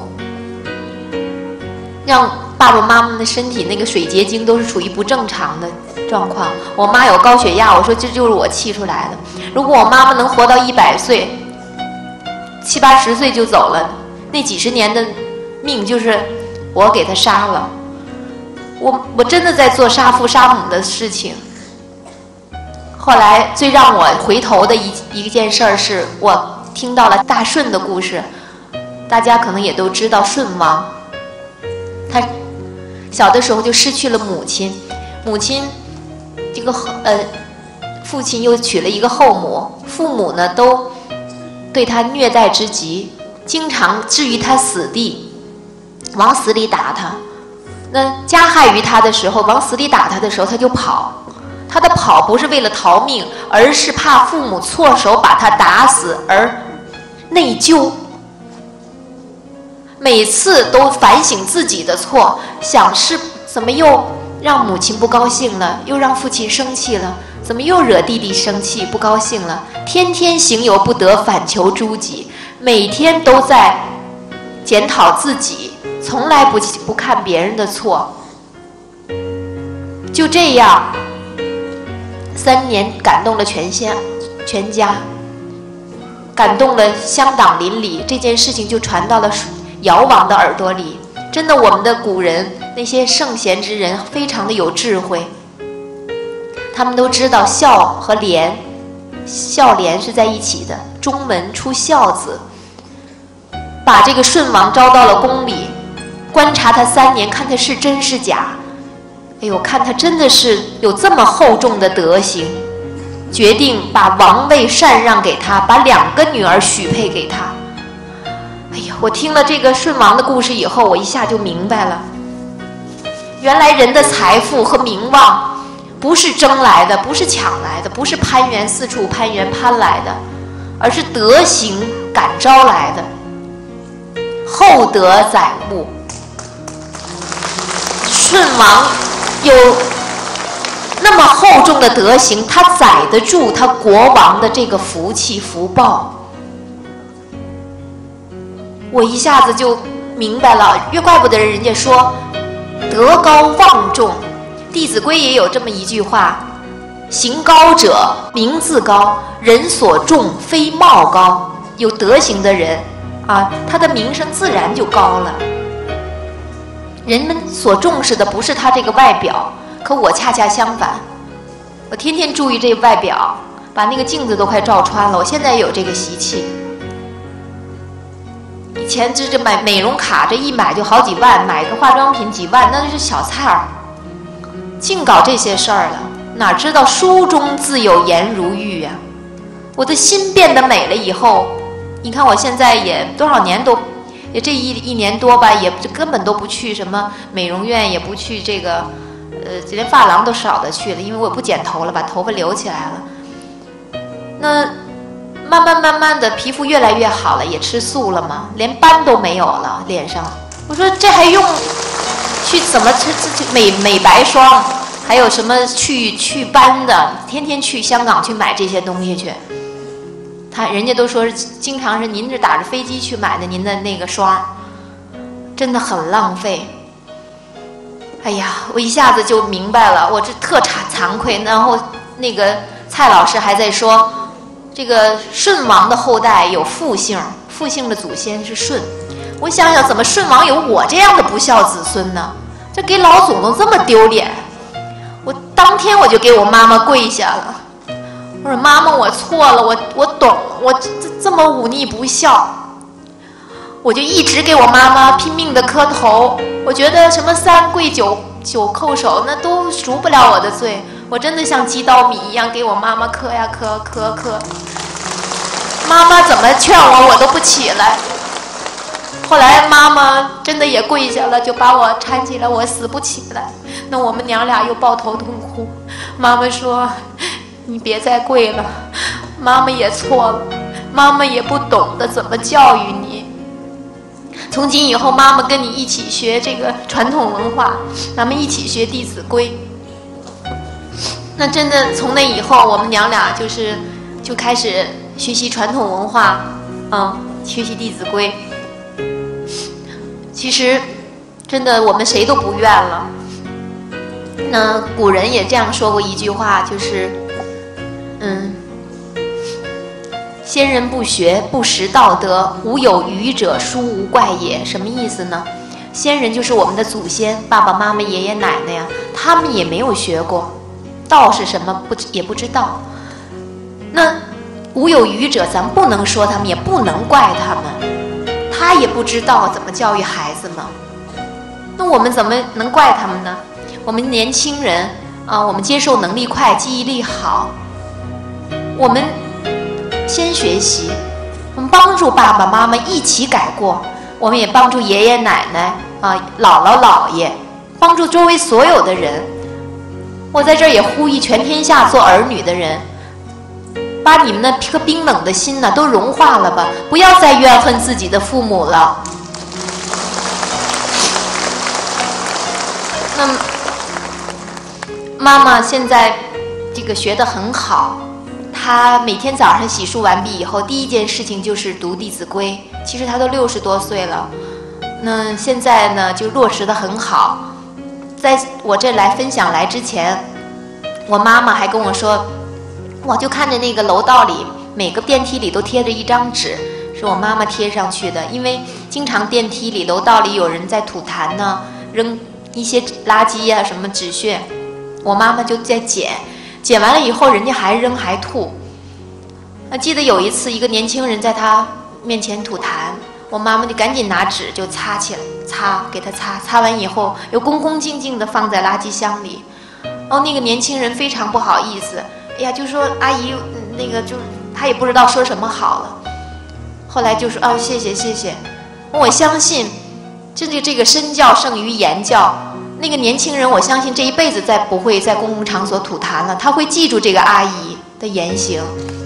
让爸爸妈妈的身体那个水结晶都是处于不正常的状况。我妈有高血压，我说这就是我气出来的。如果我妈妈能活到100岁，70、80岁就走了，那几十年的命就是我给她杀了。我真的在做杀父杀母的事情。后来最让我回头的一件事儿是，我听到了大舜的故事。大家可能也都知道舜王，他小的时候就失去了母亲，这个父亲又娶了一个后母，父母呢都对他虐待之极，经常置于他死地，往死里打他。那加害于他的时候，往死里打他的时候，他就跑。他的跑不是为了逃命，而是怕父母错手把他打死而内疚。每次都反省自己的错，想是怎么又让母亲不高兴了，又让父亲生气了，怎么又惹弟弟生气不高兴了，天天行有不得，反求诸己，每天都在检讨自己，从来不看别人的错。就这样3年感动了全家，感动了乡党邻里，这件事情就传到了尧王的耳朵里。真的，我们的古人那些圣贤之人非常的有智慧，他们都知道孝和廉，孝廉是在一起的，中门出孝子。把这个舜王招到了宫里，观察他3年，看他是真是假。哎呦，看他真的是有这么厚重的德行，决定把王位禅让给他，把2个女儿许配给他。哎呀，我听了这个舜王的故事以后，我一下就明白了，原来人的财富和名望不是争来的，不是抢来的，不是四处攀援攀来的，而是德行感召来的。厚德载物，舜王有那么厚重的德行，他载得住他国王的这个福气福报。我一下子就明白了，怪不得人家说德高望重，《弟子规》也有这么一句话：行高者名自高，人所重非貌高。有德行的人啊，他的名声自然就高了。人们所重视的不是他这个外表，可我恰恰相反，我天天注意这外表，把那个镜子都快照穿了。我现在也有这个习气。以前这买美容卡，这一买就好几万，买个化妆品几万，那就是小菜儿，净搞这些事儿了。 哪知道书中自有颜如玉呀！我的心变得美了以后，你看我现在也多少年都，也这一年多吧，也根本都不去什么美容院，也不去这个，连发廊都少得去了，因为我不剪头了，把头发留起来了。那慢慢的皮肤越来越好了，也吃素了嘛，连斑都没有了脸上。我说这还用去怎么吃美白霜，还有什么去斑的，天天去香港去买这些东西去。人家都说是经常是您是打着飞机去买的您的那个霜，真的很浪费。哎呀，我一下子就明白了，我这特惭愧。然后那个蔡老师还在说，这个舜王的后代有复姓，复姓的祖先是舜。我想想，怎么舜王有我这样的不孝子孙呢？这给老祖宗这么丢脸。我当天我就给我妈妈跪下了，我说妈妈，我错了，我懂了，我这么忤逆不孝，我就一直给我妈妈拼命的磕头。我觉得什么3跪9叩首，那都赎不了我的罪。我真的像击刀米一样给我妈妈磕呀磕。妈妈怎么劝我，我都不起来。后来妈妈真的也跪下了，就把我搀起来，我死不起来。那我们娘俩又抱头痛哭。妈妈说，你别再跪了，妈妈也错了，妈妈也不懂得怎么教育你。从今以后，妈妈跟你一起学这个传统文化，咱们一起学《弟子规》。那真的从那以后，我们娘俩就开始学习传统文化，学习《弟子规》。其实，真的我们谁都不怨了。那古人也这样说过一句话，就是，先人不学，不识道德，吾有愚者，殊无怪也。什么意思呢？先人就是我们的祖先，爸爸妈妈、爷爷奶奶呀，他们也没有学过，道是什么也不知道。那吾有愚者，咱不能说他们，也不能怪他们。他也不知道怎么教育孩子们，那我们怎么能怪他们呢？我们年轻人我们接受能力快，记忆力好，我们先学习，我们帮助爸爸妈妈一起改过，我们也帮助爷爷奶奶姥姥姥爷，帮助周围所有的人。我在这儿也呼吁全天下做儿女的人，把你们那颗冰冷的心呢都融化了吧，不要再怨恨自己的父母了。那妈妈现在这个学得很好，她每天早上洗漱完毕以后，第一件事情就是读《弟子规》。其实她都60多岁了，那现在呢就落实得很好。在我这来分享来之前，我妈妈还跟我说，我就看着那个楼道里每个电梯里都贴着一张纸，是我妈妈贴上去的。因为经常电梯里楼道里有人在吐痰呢，扔一些垃圾啊什么纸屑，我妈妈就在捡完了以后人家还扔还吐。记得有一次一个年轻人在她面前吐痰，我妈妈就赶紧拿纸就擦起来，给他擦完以后又恭恭敬敬地放在垃圾箱里。那个年轻人非常不好意思，哎呀，就说阿姨，那个就他也不知道说什么好了。后来就说谢谢。我相信，这个身教胜于言教。那个年轻人，我相信这一辈子再不会在公共场所吐痰了，他会记住这个阿姨的言行。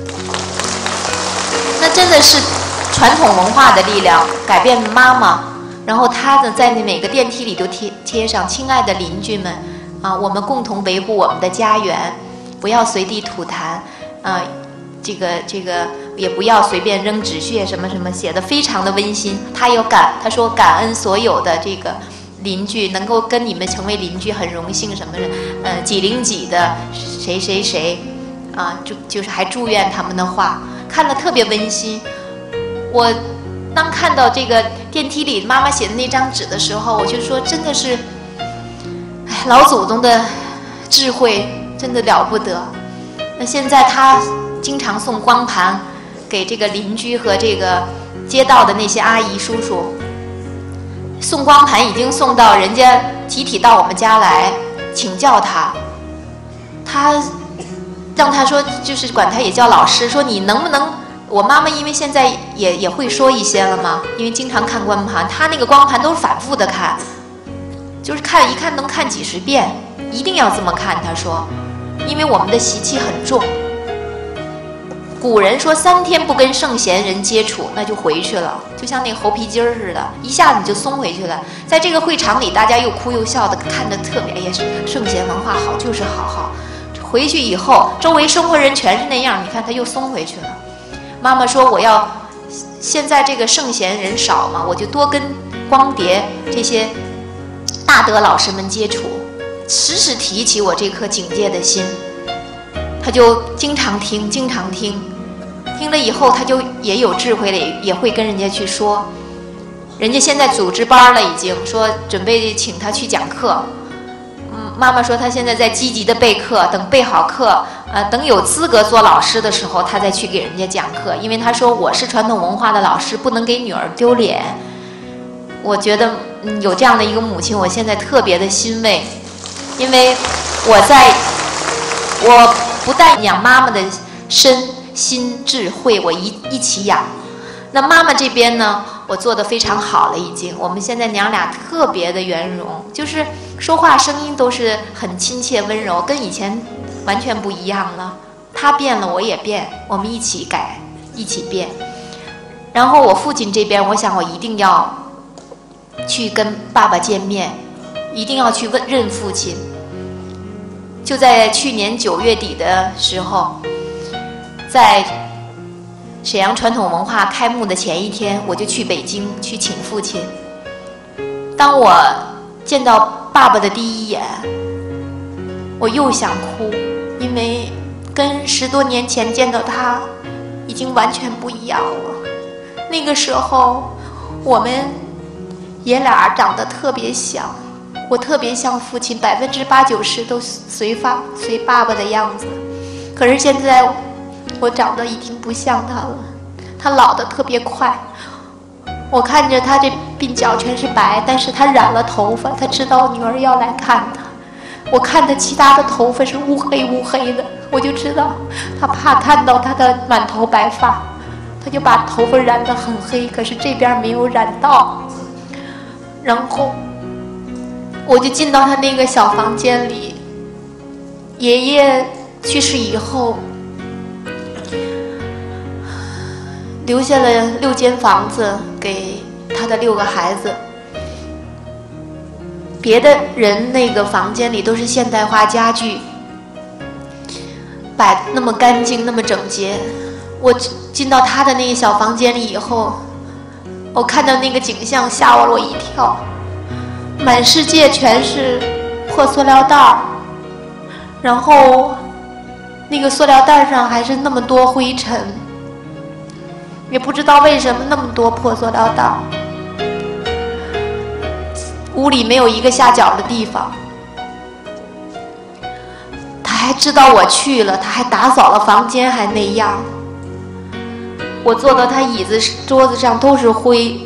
那真的是传统文化的力量改变妈妈。然后他呢，在那每个电梯里都贴上亲爱的邻居们我们共同维护我们的家园，不要随地吐痰这个也不要随便扔纸屑什么什么，写的非常的温馨。他说感恩所有的这个邻居，能够跟你们成为邻居很荣幸什么的，几零几的谁就是还祝愿他们的话，看了特别温馨。我当看到这个电梯里妈妈写的那张纸的时候，我就说真的是，老祖宗的智慧真的了不得。那现在他经常送光盘给这个邻居和这个街道的那些阿姨叔叔，送光盘已经送到人家集体到我们家来请教他他让他说，就是管他也叫老师，说你能不能，我妈妈因为现在也会说一些了嘛，因为经常看光盘，她那个光盘都是反复的看，就是看一看能看几10遍，一定要这么看。他说，因为我们的习气很重。古人说3天不跟圣贤人接触，那就回去了，就像那个猴皮筋儿似的，一下子你就松回去了。在这个会场里，大家又哭又笑的，看着特别，哎呀，圣贤文化好，就是好。回去以后，周围生活人全是那样，你看他又松回去了。妈妈说我要，现在这个圣贤人少嘛，我就多跟光碟这些大德老师们接触，时时提起我这颗警戒的心。他就经常听，听了以后他就也有智慧了，也会跟人家去说。人家现在组织班了，已经说准备请他去讲课。妈妈说他现在在积极的备课，等备好课，等有资格做老师的时候，他再去给人家讲课。因为他说我是传统文化的老师，不能给女儿丢脸。我觉得有这样的一个母亲，我现在特别的欣慰，因为我不但养妈妈的身心智慧，我一起养。那妈妈这边呢，我做得非常好了，已经。我们现在娘俩特别的圆融，就是说话声音都是很亲切温柔，跟以前完全不一样了。她变了，我也变，我们一起改，一起变。然后我父亲这边，我想我一定要去跟爸爸见面，一定要去认父亲。就在去年9月底的时候，在沈阳传统文化开幕的前一天，我就去北京去请父亲。当我见到爸爸的第一眼，我又想哭，因为跟10多年前见到他已经完全不一样了。那个时候我们爷俩长得特别像，我特别像父亲，80%、90%都随爸爸的样子。可是现在我长得已经不像他了，他老得特别快。我看着他这鬓角全是白，但是他染了头发，他知道女儿要来看他。我看他其他的头发是乌黑的，我就知道他怕看到他的满头白发，他就把头发染得很黑，可是这边没有染到。然后我就进到他那个小房间里，爷爷去世以后留下了6间房子给他的6个孩子。别的人那个房间里都是现代化家具，摆得那么干净，那么整洁。我进到他的那个小房间里以后，我看到那个景象吓我一跳，满世界全是破塑料袋，然后那个塑料袋上还是那么多灰尘，也不知道为什么那么多破塑料袋。屋里没有一个下脚的地方。他还知道我去了，他还打扫了房间，还那样。我坐到他椅子桌子上都是灰。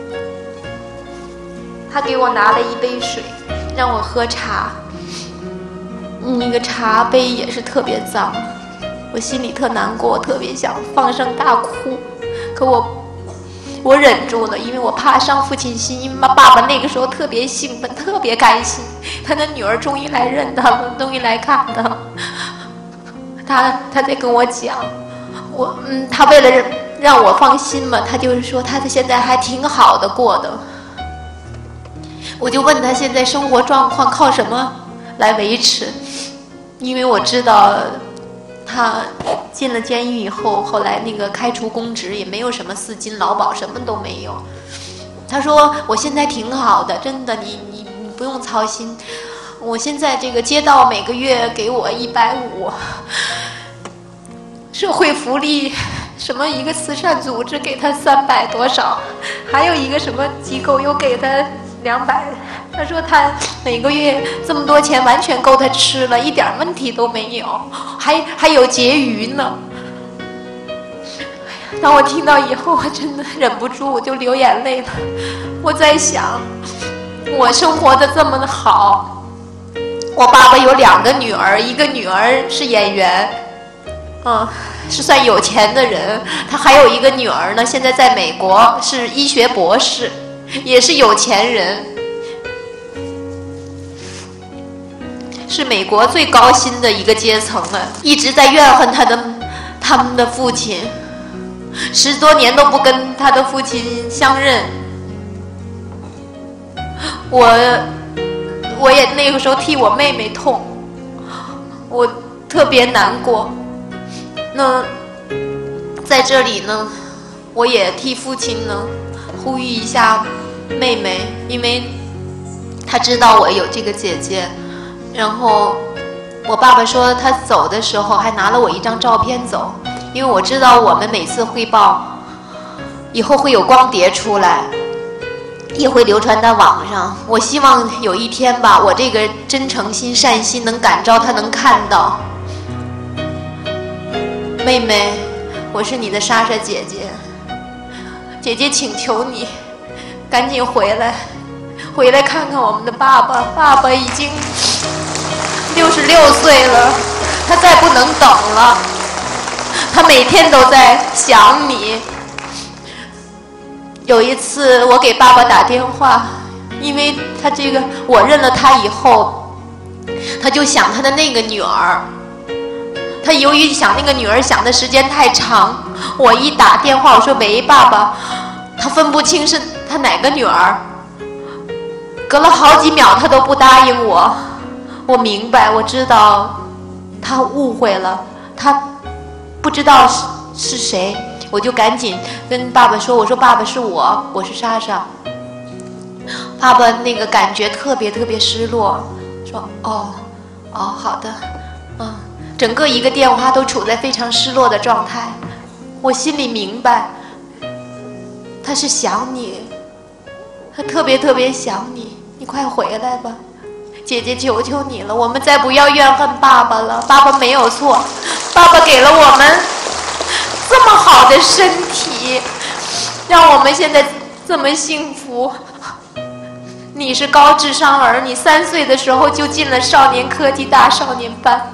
他给我拿了一杯水让我喝茶，那个茶杯也是特别脏，我心里特难过，特别想放声大哭，可我忍住了，因为我怕伤父亲心。因为爸爸那个时候特别兴奋，特别开心，他的女儿终于来认他了，终于来看他了。他在跟我讲，他为了让我放心嘛，他就是说他现在还挺好的过的。我就问他现在生活状况靠什么来维持，因为我知道他进了监狱以后，后来那个开除公职，也没有什么4金劳保，什么都没有。他说我现在挺好的，真的，你不用操心。我现在这个街道每个月给我150，社会福利什么一个慈善组织给他300多少，还有一个什么机构又给他200。他说他每个月这么多钱完全够他吃了，一点问题都没有，还有结余呢。当我听到以后，我真的忍不住，我就流眼泪了。我在想，我生活的这么好， 我爸爸有2个女儿，一个女儿是演员，是算有钱的人。他还有一个女儿呢，现在在美国是医学博士，也是有钱人，是美国最高薪的一个阶层了。一直在怨恨他们的父亲，10多年都不跟他的父亲相认。我也那个时候替我妹妹痛，我特别难过。那在这里呢，我也替父亲呢呼吁一下妹妹，因为他知道我有这个姐姐。然后我爸爸说他走的时候还拿了我一张照片走，因为我知道我们每次汇报以后会有光碟出来，也会流传到网上。我希望有一天吧，我这个真诚心善心能感召他能看到。妹妹，我是你的莎莎姐姐，姐姐请求你赶紧回来看看我们的爸爸。爸爸已经66岁了，他再不能等了，他每天都在想你。有一次我给爸爸打电话，因为他这个我认了他以后，他就想他的那个女儿，他由于想那个女儿想的时间太长，我一打电话我说喂爸爸，他分不清是他哪个女儿，隔了好几秒他都不答应我。我明白，我知道他误会了，他不知道是谁。我就赶紧跟爸爸说，我说爸爸是我是莎莎。爸爸那个感觉特别失落，说哦好的，整个一个电话都处在非常失落的状态。我心里明白，他是想你，他特别想你，你快回来吧，姐姐求求你了，我们再不要怨恨爸爸了，爸爸没有错，爸爸给了我们这么好的身体，让我们现在这么幸福。你是高智商儿，你3岁的时候就进了少年科技大少年班，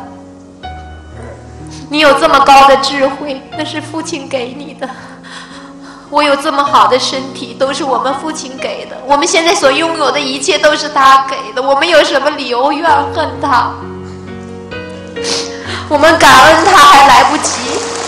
你有这么高的智慧，那是父亲给你的。我有这么好的身体，都是我们父亲给的，我们现在所拥有的一切都是他给的，我们有什么理由怨恨他？我们感恩他还来不及。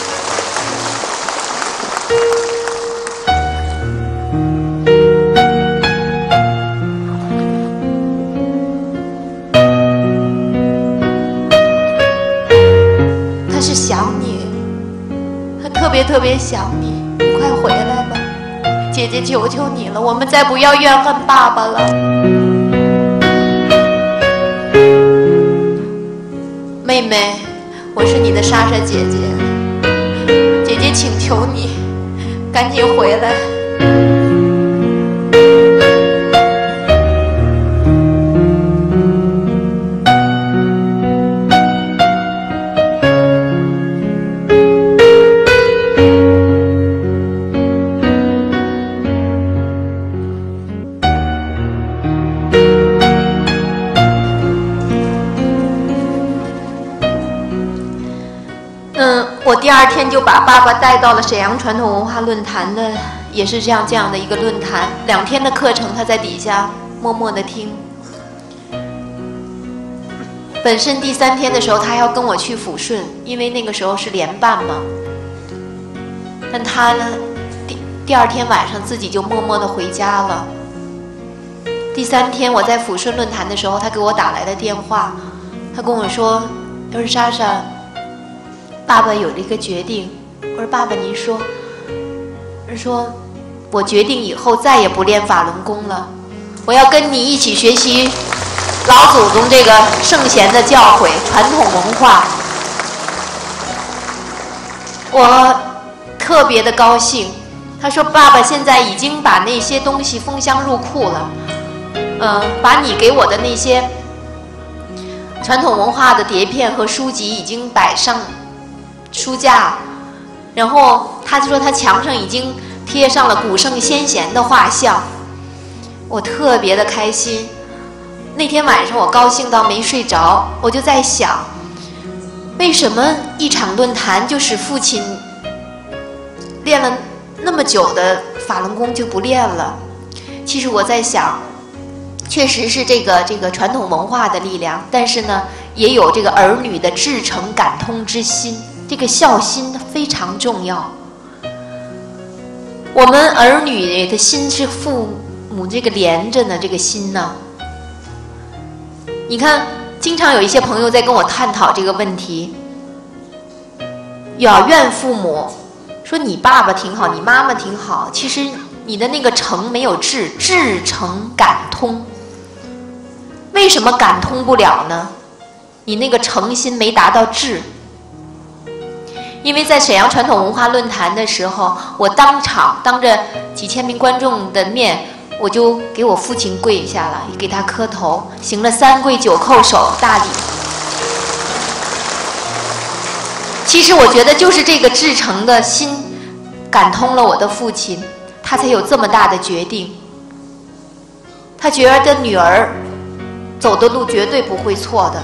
他是想你，他特别想你，你快回来吧，姐姐求求你了，我们再不要怨恨爸爸了。妹妹，我是你的莎莎姐姐，姐姐请求你赶紧回来。我第2天就把爸爸带到了沈阳传统文化论坛的，也是这样的一个论坛，2天的课程，他在底下默默地听。本身第3天的时候，他还要跟我去抚顺，因为那个时候是联办嘛。但他呢，第2天晚上自己就默默地回家了。第3天我在抚顺论坛的时候，他给我打来的电话，他跟我说：“他说莎莎，爸爸有了一个决定。”我说：“爸爸您说。”他说：“我决定以后再也不练法轮功了，我要跟你一起学习老祖宗这个圣贤的教诲，传统文化。”我特别的高兴。他说：“爸爸现在已经把那些东西封箱入库了，把你给我的那些传统文化的碟片和书籍已经摆上书架，然后他就说他墙上已经贴上了古圣先贤的画像。”我特别的开心。 那天晚上我高兴到没睡着，我就在想，为什么一场论坛就使父亲练了那么久的法轮功就不练了？其实我在想，确实是这个传统文化的力量，但是呢，也有这个儿女的至诚感通之心，这个孝心非常重要。我们儿女的心是父母这个连着呢，这个心呢，你看，经常有一些朋友在跟我探讨这个问题，怨父母，说你爸爸挺好，你妈妈挺好，其实你的那个诚没有至诚感通。为什么感通不了呢？你那个诚心没达到至。因为在沈阳传统文化论坛的时候，我当场当着几千名观众的面，我就给我父亲跪下了，给他磕头，行了3跪9叩首大礼。其实我觉得就是这个至诚的心感通了我的父亲，他才有这么大的决定。他觉得女儿走的路绝对不会错的。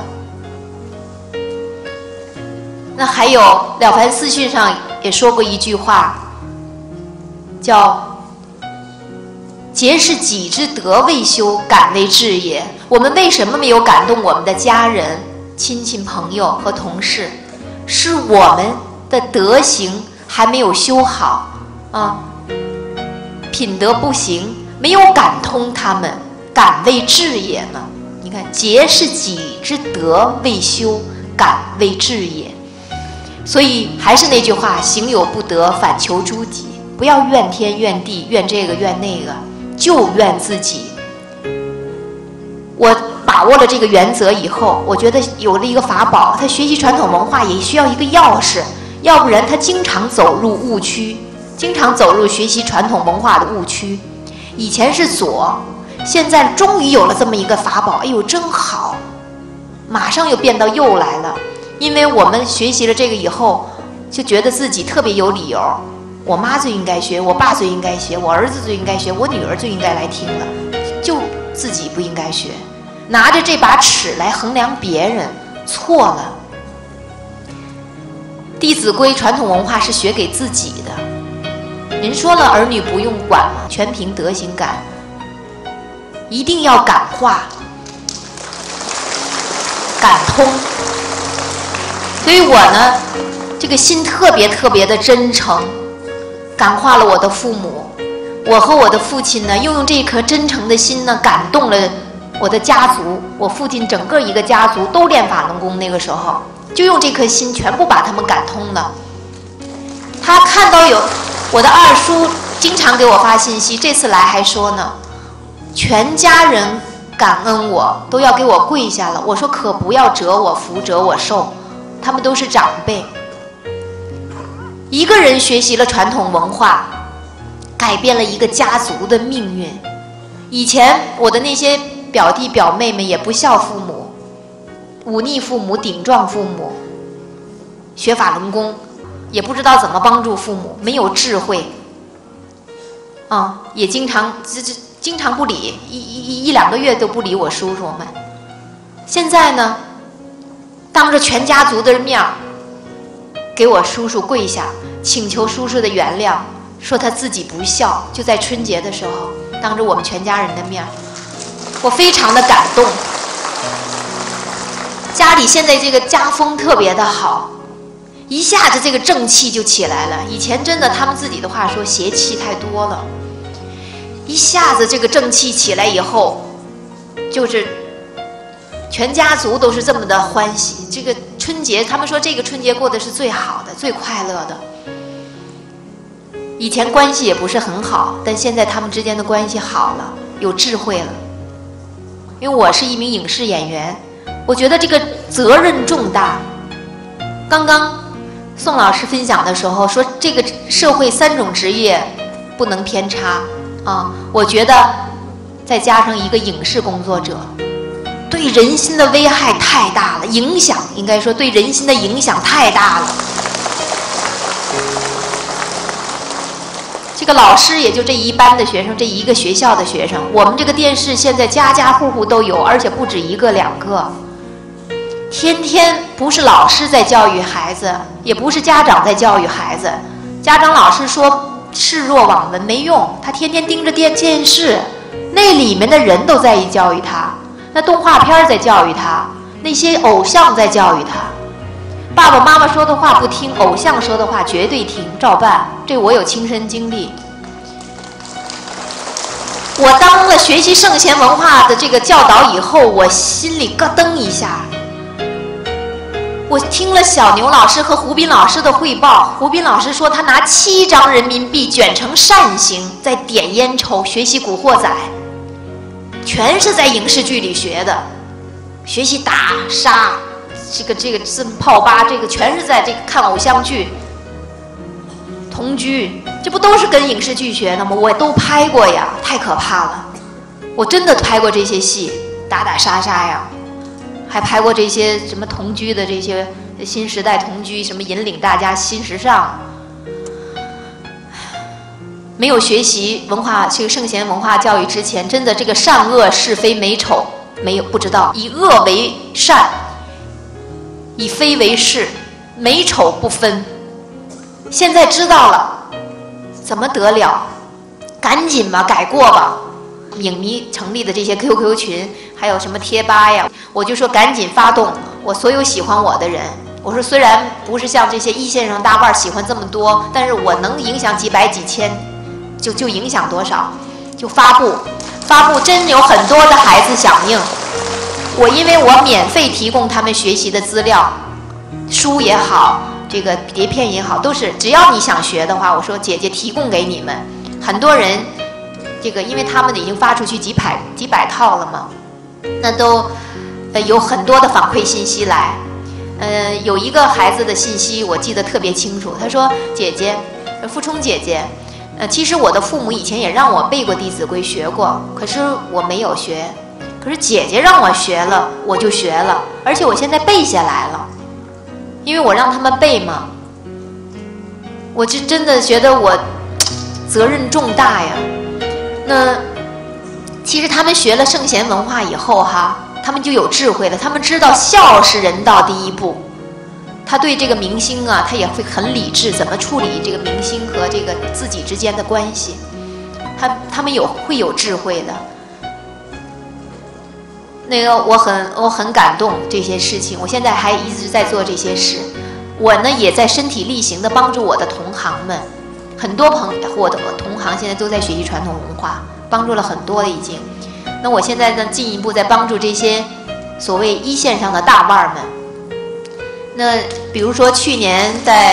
那还有《了凡四训》上也说过一句话，叫节是己之德未修，敢为志也。我们为什么没有感动我们的家人、亲戚、朋友和同事？是我们的德行还没有修好啊，品德不行，没有感通他们，敢为志也呢。你看，节是己之德未修，敢为志也。所以还是那句话，行有不得，反求诸己。不要怨天怨地，怨这个怨那个，就怨自己。我把握了这个原则以后，我觉得有了一个法宝，他学习传统文化也需要一个钥匙，要不然他经常走入误区，经常走入学习传统文化的误区。以前是左，现在终于有了这么一个法宝，哎呦真好，马上又变到右来了。因为我们学习了这个以后，就觉得自己特别有理由，我妈最应该学，我爸最应该学，我儿子最应该学，我女儿最应该来听了，就自己不应该学，拿着这把尺来衡量别人，错了。《弟子规》传统文化是学给自己的，人说了儿女不用管了，全凭德行感，一定要感化、感通。所以我呢，这个心特别的真诚，感化了我的父母。我和我的父亲呢，又用这颗真诚的心呢，感动了我的家族。我父亲整个一个家族都练法轮功，那个时候就用这颗心全部把他们感通了。他看到有我的二叔经常给我发信息，这次来还说呢，全家人感恩我，都要给我跪下了。我说可不要折我福，折我寿。他们都是长辈，一个人学习了传统文化，改变了一个家族的命运。以前我的那些表弟表妹们也不孝父母，忤逆父母，顶撞父母，学法轮功也不知道怎么帮助父母，没有智慧啊，也经常不理，一两个月都不理我叔叔们。现在呢，当着全家族的面给我叔叔跪下，请求叔叔的原谅，说他自己不孝。就在春节的时候，当着我们全家人的面，我非常的感动。家里现在这个家风特别的好，一下子这个正气就起来了。以前真的他们自己的话说邪气太多了，一下子这个正气起来以后，就是全家族都是这么的欢喜。这个春节，他们说这个春节过得是最好的、最快乐的。以前关系也不是很好，但现在他们之间的关系好了，有智慧了。因为我是一名影视演员，我觉得这个责任重大。刚刚宋老师分享的时候说，这个社会3种职业不能偏差啊，我觉得再加上一个影视工作者，对人心的危害太大了，影响应该说对人心的影响太大了。 这个老师也就这一班的学生，这一个学校的学生。我们这个电视现在家家户户都有，而且不止一个两个。天天不是老师在教育孩子，也不是家长在教育孩子。家长老师说视若罔闻没用，他天天盯着电视，那里面的人都在教育他，那动画片在教育他，那些偶像在教育他。爸爸妈妈说的话不听，偶像说的话绝对听，照办。这我有亲身经历。我当了学习圣贤文化的这个教导以后，我心里咯噔一下。我听了小牛老师和胡斌老师的汇报，胡斌老师说他拿7张人民币卷成扇形，在点烟抽，学习古惑仔，全是在影视剧里学的，学习打杀，这个炮吧，这个全是在这个看偶像剧，同居，这不都是跟影视剧学的吗？我都拍过呀，太可怕了，我真的拍过这些戏，打打杀杀呀。还拍过这些什么同居的这些新时代同居，什么引领大家新时尚。没有学习文化这个圣贤文化教育之前，真的这个善恶是非美丑没有不知道，以恶为善，以非为是，美丑不分。现在知道了，怎么得了？赶紧吧，改过吧。影迷成立的这些 QQ 群，还有什么贴吧呀，我就说赶紧发动我所有喜欢我的人。我说虽然不是像这些一线上大腕喜欢这么多，但是我能影响几百几千，就影响多少，就发布，真有很多的孩子响应。因为我免费提供他们学习的资料，书也好，这个碟片也好，都是只要你想学的话，我说姐姐提供给你们。很多人。这个，因为他们已经发出去几百套了嘛，那都有很多的反馈信息来。有一个孩子的信息我记得特别清楚，他说：“姐姐，付冲姐姐，其实我的父母以前也让我背过《弟子规》，学过，可是我没有学。可是姐姐让我学了，我就学了，而且我现在背下来了，因为我让他们背嘛。我就真的觉得我责任重大呀。”那其实他们学了圣贤文化以后哈，他们就有智慧了，他们知道孝是人道第一步。他对这个明星啊，他也会很理智，怎么处理这个明星和这个自己之间的关系，他们会有智慧的。那个我很感动这些事情，我现在还一直在做这些事。我呢也在身体力行的帮助我的同行们。很多我的同行现在都在学习传统文化，帮助了很多了已经。那我现在呢，进一步在帮助这些所谓一线上的大腕们。那比如说去年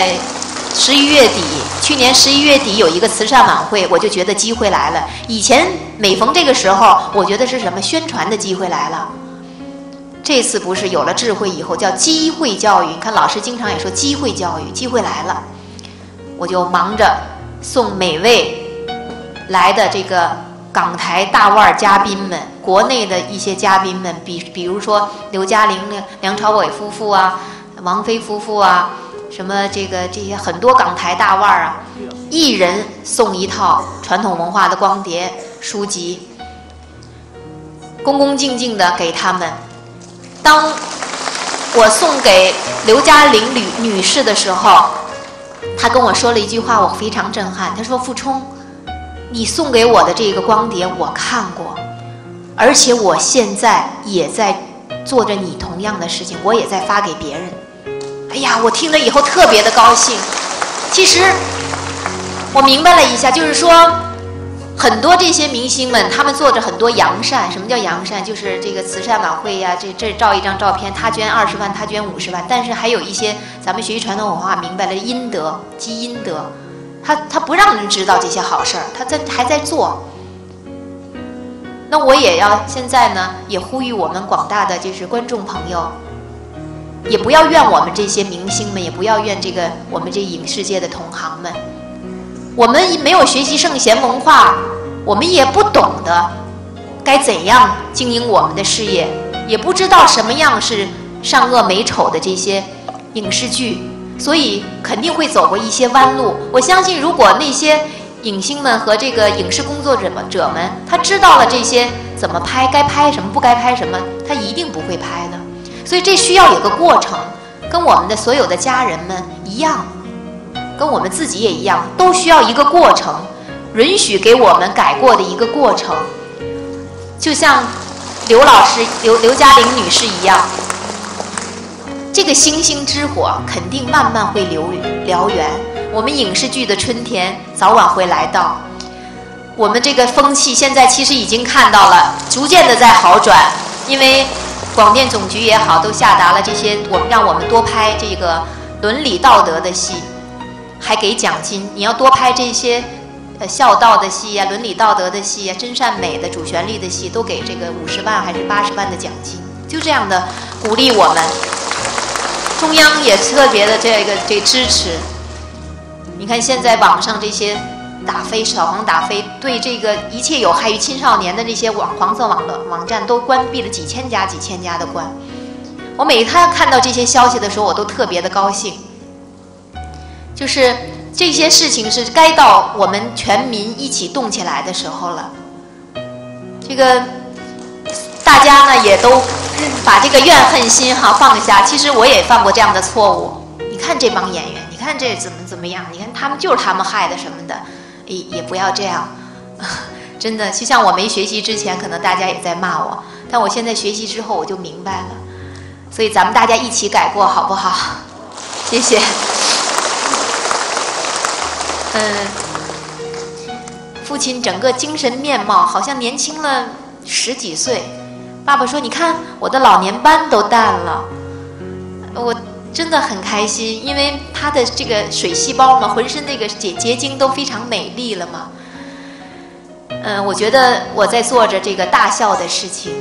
11月底有一个慈善晚会，我就觉得机会来了。以前每逢这个时候，我觉得是什么宣传的机会来了。这次不是有了智慧以后，叫机会教育。你看老师经常也说机会教育，机会来了，我就忙着。送每位来的这个港台大腕嘉宾们，国内的一些嘉宾们，比如说刘嘉玲、梁朝伟夫妇啊，王菲夫妇啊，什么这些很多港台大腕啊，一人送一套传统文化的光碟书籍，恭恭敬敬的给他们。当我送给刘嘉玲女士的时候，他跟我说了一句话，我非常震撼。他说：“付冲，你送给我的这个光碟我看过，而且我现在也在做着你同样的事情，我也在发给别人。”哎呀，我听了以后特别的高兴。其实我明白了一下，就是说很多这些明星们，他们做着很多扬善。什么叫扬善？就是这个慈善晚会呀，这照一张照片，他捐20万，他捐50万。但是还有一些咱们学习传统文化明白了，阴德积阴德，他不让人知道这些好事儿，他还在做。那我也要现在呢，也呼吁我们广大的就是观众朋友，也不要怨我们这些明星们，也不要怨我们这影视界的同行们。我们没有学习圣贤文化，我们也不懂得该怎样经营我们的事业，也不知道什么样是善恶美丑的这些影视剧，所以肯定会走过一些弯路。我相信如果那些影星们和这个影视工作者们，他知道了这些怎么拍，该拍什么，不该拍什么，他一定不会拍的。所以这需要有个过程，跟我们的所有的家人们一样，跟我们自己也一样，都需要一个过程，允许给我们改过的一个过程。就像刘嘉玲女士一样，这个星星之火肯定慢慢会燎原。我们影视剧的春天早晚会来到。我们这个风气现在其实已经看到了，逐渐的在好转，因为广电总局也好，都下达了这些，让我们多拍这个伦理道德的戏，还给奖金。你要多拍这些孝道的戏啊，伦理道德的戏啊，真善美的主旋律的戏，都给这个50万还是80万的奖金，就这样的鼓励我们。中央也特别的这支持。你看现在网上这些小黄打非，对这个一切有害于青少年的这些黄色网站都关闭了几千家的关。我每次看到这些消息的时候，我都特别的高兴。就是这些事情是该到我们全民一起动起来的时候了。这个大家呢也都把这个怨恨心放下。其实我也犯过这样的错误。你看这帮演员，你看这怎么样？你看他们就是他们害的什么的，也不要这样。真的，就像我没学习之前，可能大家也在骂我，但我现在学习之后我就明白了。所以咱们大家一起改过，好不好？谢谢。父亲整个精神面貌好像年轻了10几岁。爸爸说：“你看我的老年斑都淡了。”我真的很开心，因为他的这个水细胞嘛，浑身这个结晶都非常美丽了嘛。我觉得我在做着这个大孝的事情，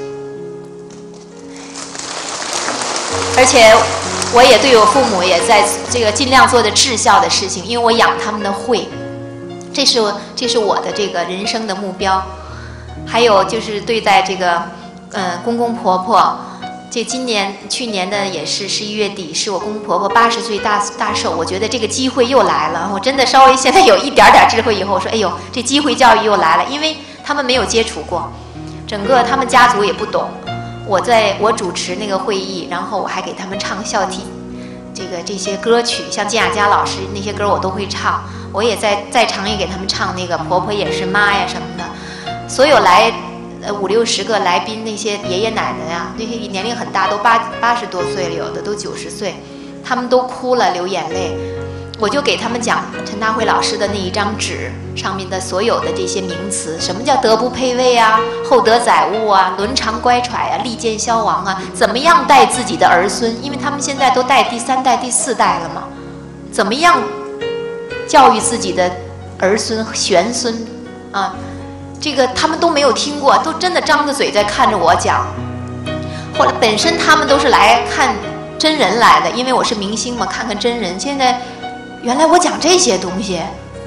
而且我也对我父母也在这个尽量做着至孝的事情，因为我养他们的慧，这是我的这个人生的目标。还有就是对待这个公公婆婆。这去年的也是11月底，是我公公婆婆80岁大寿，我觉得这个机会又来了。我真的稍微现在有一点智慧以后，我说哎呦，这机会教育又来了，因为他们没有接触过，整个他们家族也不懂。我主持那个会议，然后我还给他们唱孝体，这些歌曲，像金雅佳老师那些歌我都会唱，我也在场也给他们唱那个婆婆也是妈呀什么的，所有来。50、60个来宾，那些爷爷奶奶呀，那些年龄很大，都80多岁了，有的都90岁，他们都哭了，流眼泪。我就给他们讲陈大慧老师的那一张纸上面的所有的这些名词，什么叫德不配位啊，厚德载物啊，伦常乖舛啊，利剑消亡啊，怎么样带自己的儿孙？因为他们现在都带第3代、第4代了嘛，怎么样教育自己的儿孙、玄孙啊？这个他们都没有听过，都真的张着嘴在看着我讲。后来本身他们都是来看真人来的，因为我是明星嘛，看看真人。现在原来我讲这些东西，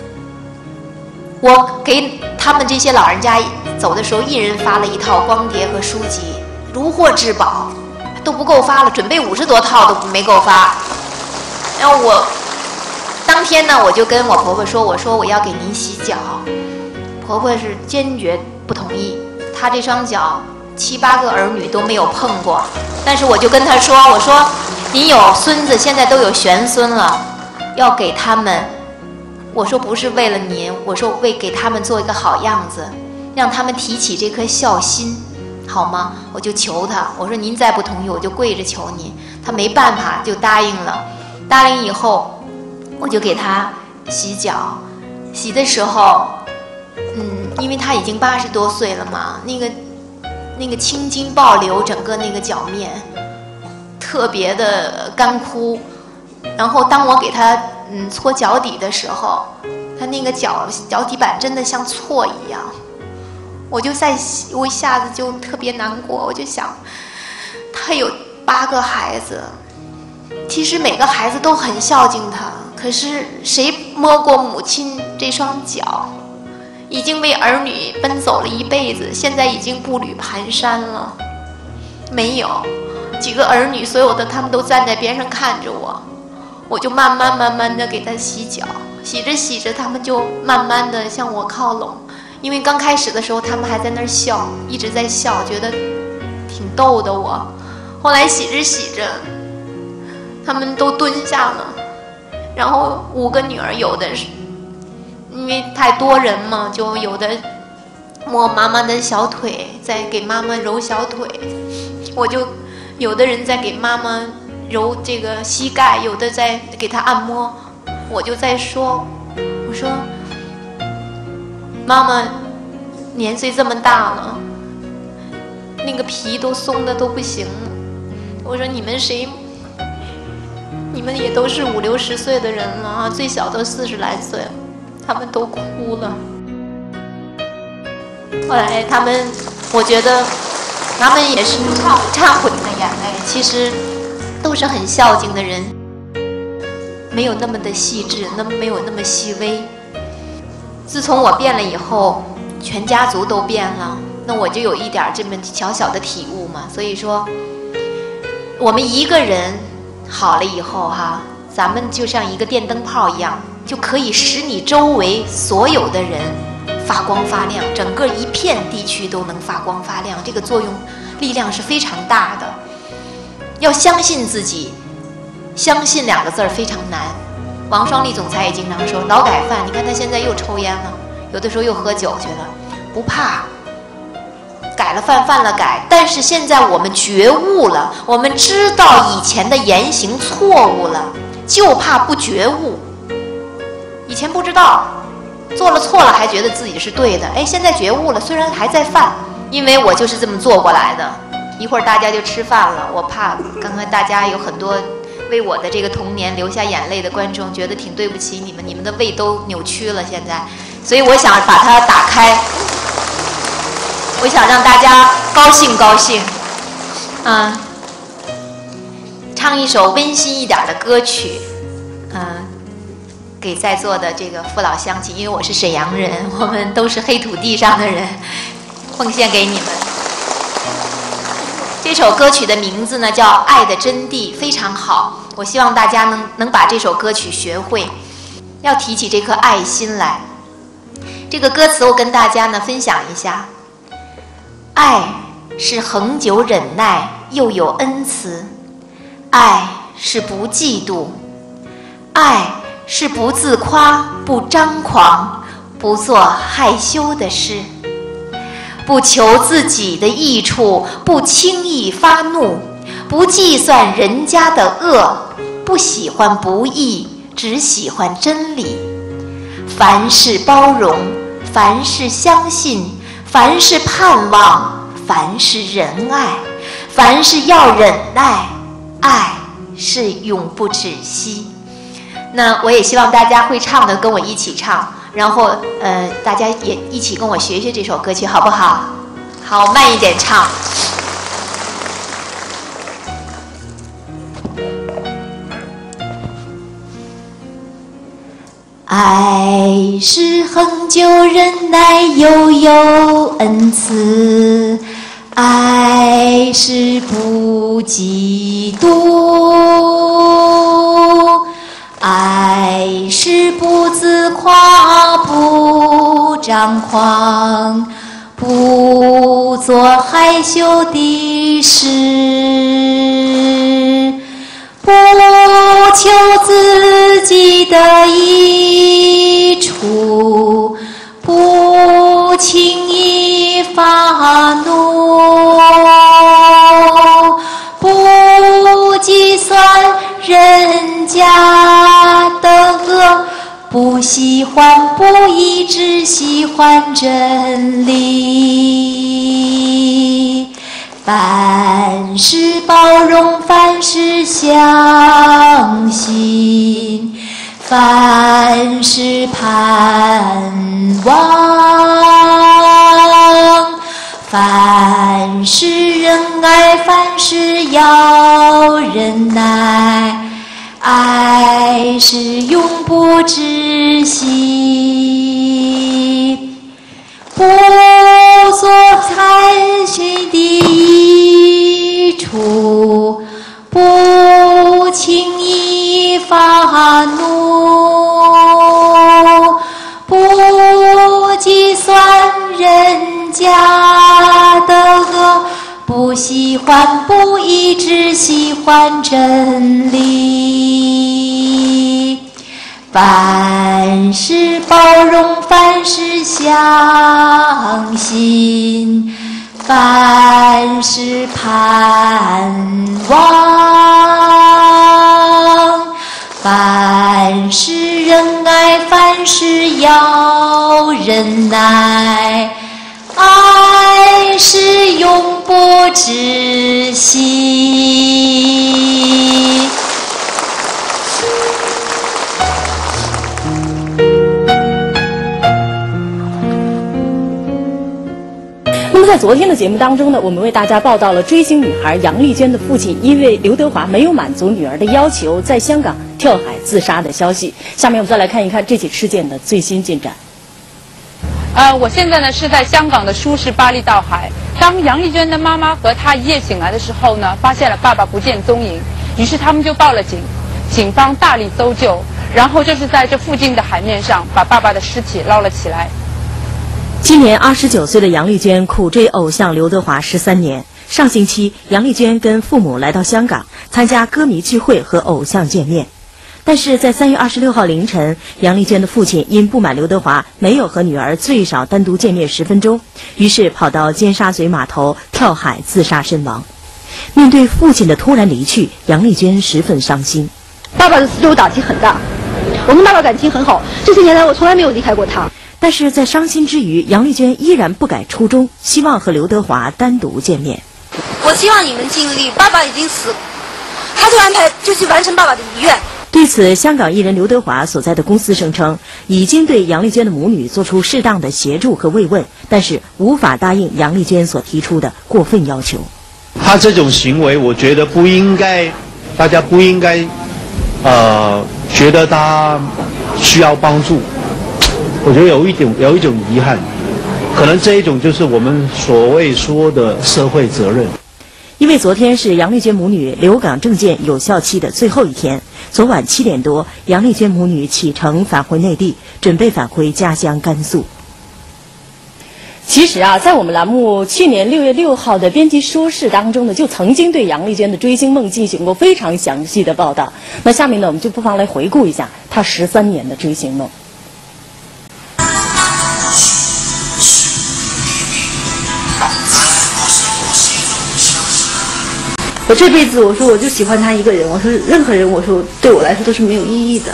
我给他们这些老人家走的时候，一人发了1套光碟和书籍，如获至宝，都不够发了，准备50多套都没够发。然后我当天呢，我就跟我婆婆说，我说我要给您洗脚。婆婆是坚决不同意，她这双脚7、8个儿女都没有碰过，但是我就跟她说，我说您有孙子，现在都有玄孙了，要给他们，我说不是为了您，我说给他们做一个好样子，让他们提起这颗孝心，好吗？我就求她，我说您再不同意，我就跪着求您。她没办法就答应了，答应以后，我就给她洗脚，洗的时候。因为他已经80多岁了嘛，那个青筋暴流，整个那个脚面特别的干枯。然后当我给他搓脚底的时候，他那个脚底板真的像锉一样。我一下子就特别难过，我就想，他有8个孩子，其实每个孩子都很孝敬他，可是谁摸过母亲这双脚？已经为儿女奔走了一辈子，现在已经步履蹒跚了。没有几个儿女，所有的他们都站在边上看着我，我就慢慢的给他洗脚， 洗着洗着，他们就慢慢的向我靠拢。因为刚开始的时候，他们还在那儿笑，一直在笑，觉得挺逗的我。后来洗着洗着，他们都蹲下了，然后5个女儿，有的是因为太多人嘛，就有的摸妈妈的小腿，在给妈妈揉小腿，我就有的人在给妈妈揉这个膝盖，有的在给她按摩，我就在说，我说妈妈年岁这么大了，那个皮都松的都不行了，我说你们谁，你们也都是50、60岁的人了啊，最小都40来岁了，他们都哭了。后来他们，我觉得他们也是忏悔的眼泪，其实都是很孝敬的人，没有那么的细致，没有那么细微。自从我变了以后，全家族都变了，那我就有一点这么小小的体悟嘛。所以说，我们一个人好了以后哈，咱们就像一个电灯泡一样，就可以使你周围所有的人发光发亮，整个一片地区都能发光发亮，这个作用力量是非常大的。要相信自己，相信2个字非常难。王双立总裁也经常说，劳改犯，你看他现在又抽烟了，有的时候又喝酒去了，不怕，改了犯了改，但是现在我们觉悟了，我们知道以前的言行错误了，就怕不觉悟。以前不知道，做了错了还觉得自己是对的，哎，现在觉悟了，虽然还在犯，因为我就是这么做过来的。一会儿大家就吃饭了，我怕刚刚大家有很多为我的这个童年流下眼泪的观众，觉得挺对不起你们，你们的胃都扭曲了现在，所以我想把它打开，我想让大家高兴高兴，唱一首温馨一点的歌曲，给在座的这个父老乡亲，因为我是沈阳人，我们都是黑土地上的人，奉献给你们。这首歌曲的名字呢叫《爱的真谛》，非常好，我希望大家能把这首歌曲学会，要提起这颗爱心来。这个歌词我跟大家呢分享一下：爱是恒久忍耐，又有恩慈；爱是不嫉妒；爱是不自夸，不张狂，不做害羞的事，不求自己的益处，不轻易发怒，不计算人家的恶，不喜欢不义，只喜欢真理。凡事包容，凡事相信，凡事盼望，凡事仁爱，凡事要忍耐，爱是永不止息。那我也希望大家会唱的跟我一起唱，然后大家也一起跟我学学这首歌曲，好不好？好，慢一点唱。爱是恒久忍耐，又有恩慈；爱是不嫉妒；爱是不自夸，不张狂，不做害羞的事，不求自己的益处，不轻易发怒，不计算人家的恶，不喜欢不义，只喜欢真理。凡事包容，凡事相信，凡事盼望，凡事仁爱，凡事要忍耐，爱是永不止息。不做贪心的益处，不轻易发怒， 欢不义，只喜欢真理。凡事包容，凡事相信，凡事盼望，凡事忍耐，凡事要忍耐，爱是永不止息。 那么在昨天的节目当中呢，我们为大家报道了追星女孩杨丽娟的父亲因为刘德华没有满足女儿的要求，在香港跳海自杀的消息。下面我们再来看一看这起事件的最新进展。 我现在呢是在香港的舒适巴厘岛海。当杨丽娟的妈妈和她一夜醒来的时候呢，发现了爸爸不见踪影，于是他们就报了警，警方大力搜救，然后就是在这附近的海面上把爸爸的尸体捞了起来。 今年29岁的杨丽娟苦追偶像刘德华13年。上星期，杨丽娟跟父母来到香港参加歌迷聚会和偶像见面。但是在3月26号凌晨，杨丽娟的父亲因不满刘德华没有和女儿最少单独见面10分钟，于是跑到尖沙咀码头跳海自杀身亡。面对父亲的突然离去，杨丽娟十分伤心。 爸爸的死对我打击很大，我跟爸爸感情很好，这些年来我从来没有离开过他。 但是在伤心之余，杨丽娟依然不改初衷，希望和刘德华单独见面。 我希望你们尽力，爸爸已经死了，他就安排就去完成爸爸的遗愿。 对此，香港艺人刘德华所在的公司声称，已经对杨丽娟的母女做出适当的协助和慰问，但是无法答应杨丽娟所提出的过分要求。 他这种行为，我觉得不应该，大家不应该，觉得他需要帮助。我觉得有一种遗憾，可能这一种就是我们所谓说的社会责任。 因为昨天是杨丽娟母女留港证件有效期的最后一天，昨晚7点多，杨丽娟母女启程返回内地，准备返回家乡甘肃。其实啊，在我们栏目去年6月6号的编辑说事当中呢，就曾经对杨丽娟的追星梦进行过非常详细的报道。那下面呢，我们就不妨来回顾一下她13年的追星梦。 我这辈子，我说我就喜欢他一个人，我说任何人，我说对我来说都是没有意义的。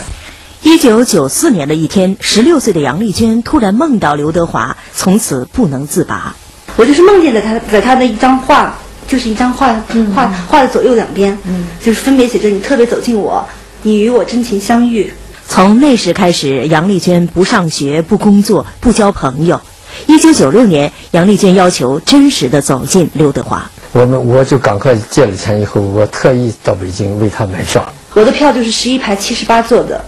1994年的一天，16岁的杨丽娟突然梦到刘德华，从此不能自拔。 我就是梦见在他的一张画，就是一张画的左右两边，就是分别写着"你特别走近我，你与我真情相遇"。 从那时开始，杨丽娟不上学、不工作、不交朋友。1996年，杨丽娟要求真实的走进刘德华。 我就赶快借了钱以后，我特意到北京为他买票。 我的票就是11排78座的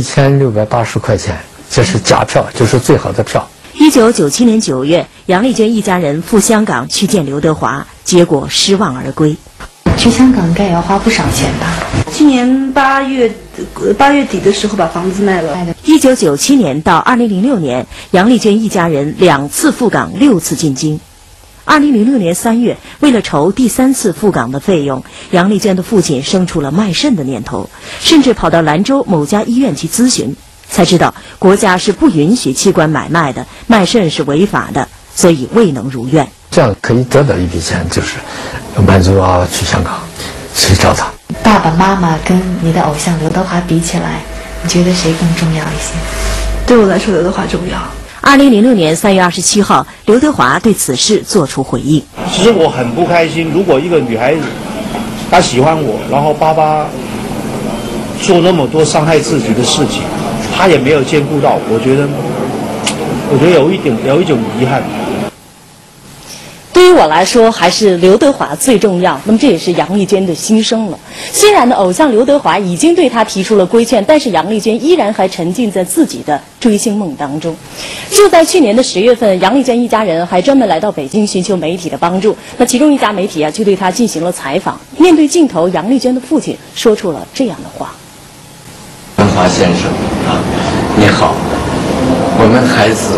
，1680块钱，这是假票，就是最好的票。 1997年9月，杨丽娟一家人赴香港去见刘德华，结果失望而归。 去香港应该也要花不少钱吧？ 去年8月底的时候把房子卖了。 1997年到2006年，杨丽娟一家人2次赴港，6次进京。2006年3月，为了筹第3次赴港的费用，杨丽娟的父亲生出了卖肾的念头，甚至跑到兰州某家医院去咨询，才知道国家是不允许器官买卖的，卖肾是违法的，所以未能如愿。 这样可以得到一笔钱，就是满足去香港去找他。 爸爸妈妈跟你的偶像刘德华比起来，你觉得谁更重要一些？ 对我来说，刘德华重要。 2006年3月27号，刘德华对此事作出回应。 其实我很不开心，如果一个女孩子她喜欢我，然后爸爸做那么多伤害自己的事情，她也没有兼顾到，我觉得有一种遗憾。 对于我来说，还是刘德华最重要。那么这也是杨丽娟的心声了。虽然呢，偶像刘德华已经对她提出了规劝，但是杨丽娟依然还沉浸在自己的追星梦当中。就在去年的10月份，杨丽娟一家人还专门来到北京寻求媒体的帮助。那其中一家媒体就对她进行了采访。面对镜头，杨丽娟的父亲说出了这样的话： 德华先生你好，我们孩子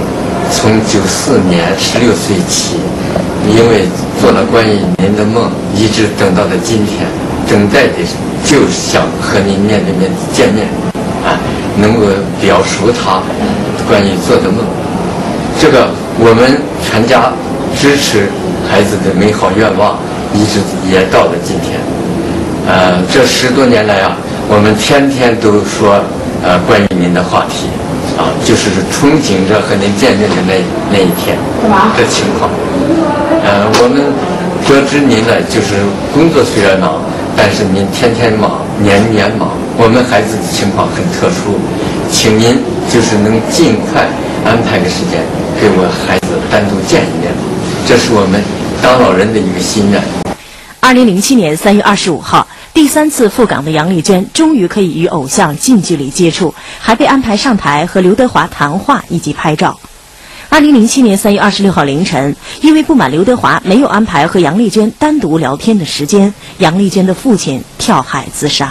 从94年16岁起，因为做了关于您的梦，一直等到了今天，等待的就想和您面对面见面，能够表述他关于做的梦。这个我们全家支持孩子的美好愿望，一直也到了今天。这10多年来啊，我们天天都说关于您的话题，就是憧憬着和您见面的那一天的情况。我们得知您呢，就是工作虽然忙，但是您天天忙，年年忙。我们孩子的情况很特殊，请您就是能尽快安排个时间给我孩子单独见一面，这是我们当老人的一个心愿。 2007年3月25号，第3次赴港的杨丽娟终于可以与偶像近距离接触，还被安排上台和刘德华谈话以及拍照。2007年3月26号凌晨，因为不满刘德华没有安排和杨丽娟单独聊天的时间，杨丽娟的父亲跳海自杀。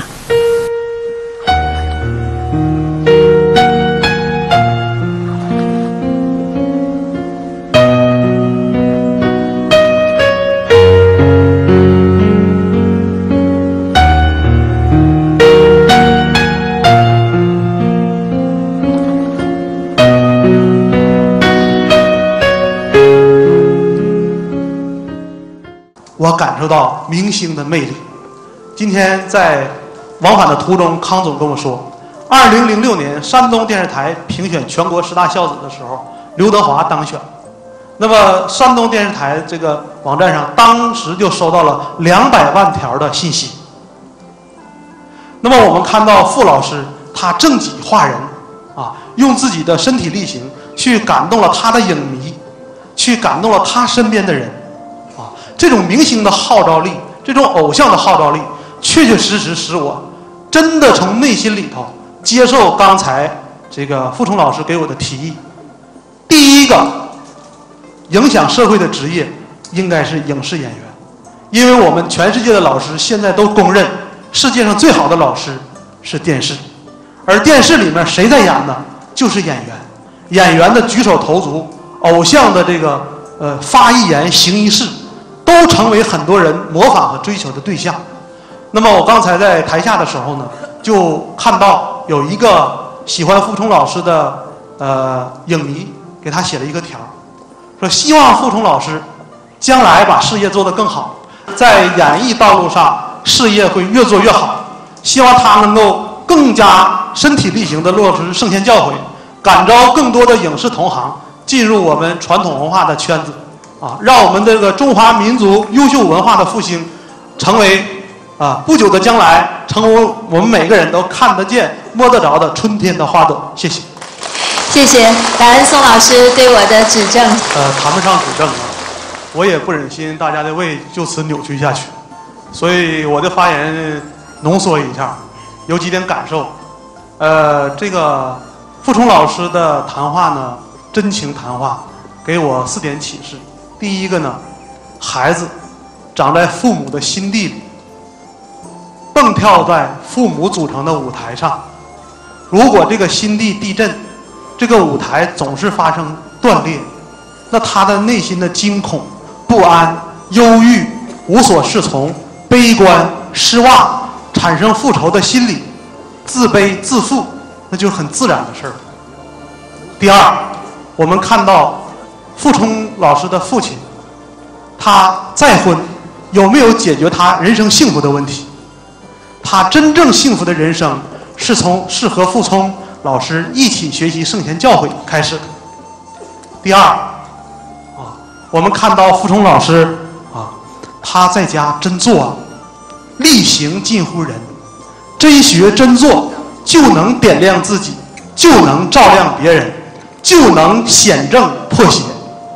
我感受到明星的魅力。今天在往返的途中，康总跟我说，2006年山东电视台评选全国10大孝子的时候，刘德华当选。那么山东电视台这个网站上，当时就收到了200万条的信息。那么我们看到傅老师他正己化人用自己的身体力行去感动了他的影迷，去感动了他身边的人。这种明星的号召力，这种偶像的号召力，确确实实使我真的从内心里头接受刚才这个傅聪老师给我的提议。第一个影响社会的职业应该是影视演员，因为我们全世界的老师现在都公认，世界上最好的老师是电视，而电视里面谁在演呢？就是演员，演员的举手投足，偶像的这个发一言行一事，都成为很多人模仿和追求的对象。那么我刚才在台下的时候呢，就看到有一个喜欢傅聪老师的影迷给他写了一个条，说希望傅聪老师将来把事业做得更好，在演艺道路上事业会越做越好，希望他能够更加身体力行地落实圣贤教诲，感召更多的影视同行进入我们传统文化的圈子。让我们这个中华民族优秀文化的复兴，成为不久的将来，成为我们每个人都看得见、摸得着的春天的花朵。谢谢。 谢谢，感恩宋老师对我的指正。 谈不上指正我也不忍心大家的胃就此扭曲下去，所以我的发言浓缩一下，有几点感受。这个傅聪老师的谈话呢，真情谈话，给我4点启示。第一个呢，孩子长在父母的心地里，蹦跳在父母组成的舞台上。如果这个心地地震，这个舞台总是发生断裂，那他的内心的惊恐、不安、忧郁、无所适从、悲观、失望，产生复仇的心理，自卑自负，那就是很自然的事儿。第二，我们看到傅聪老师的父亲，他再婚有没有解决他人生幸福的问题？他真正幸福的人生是和傅聪老师一起学习圣贤教诲开始的。第二，我们看到傅聪老师他在家真做力行近乎人，真学真做，就能点亮自己，就能照亮别人，就能显正破邪。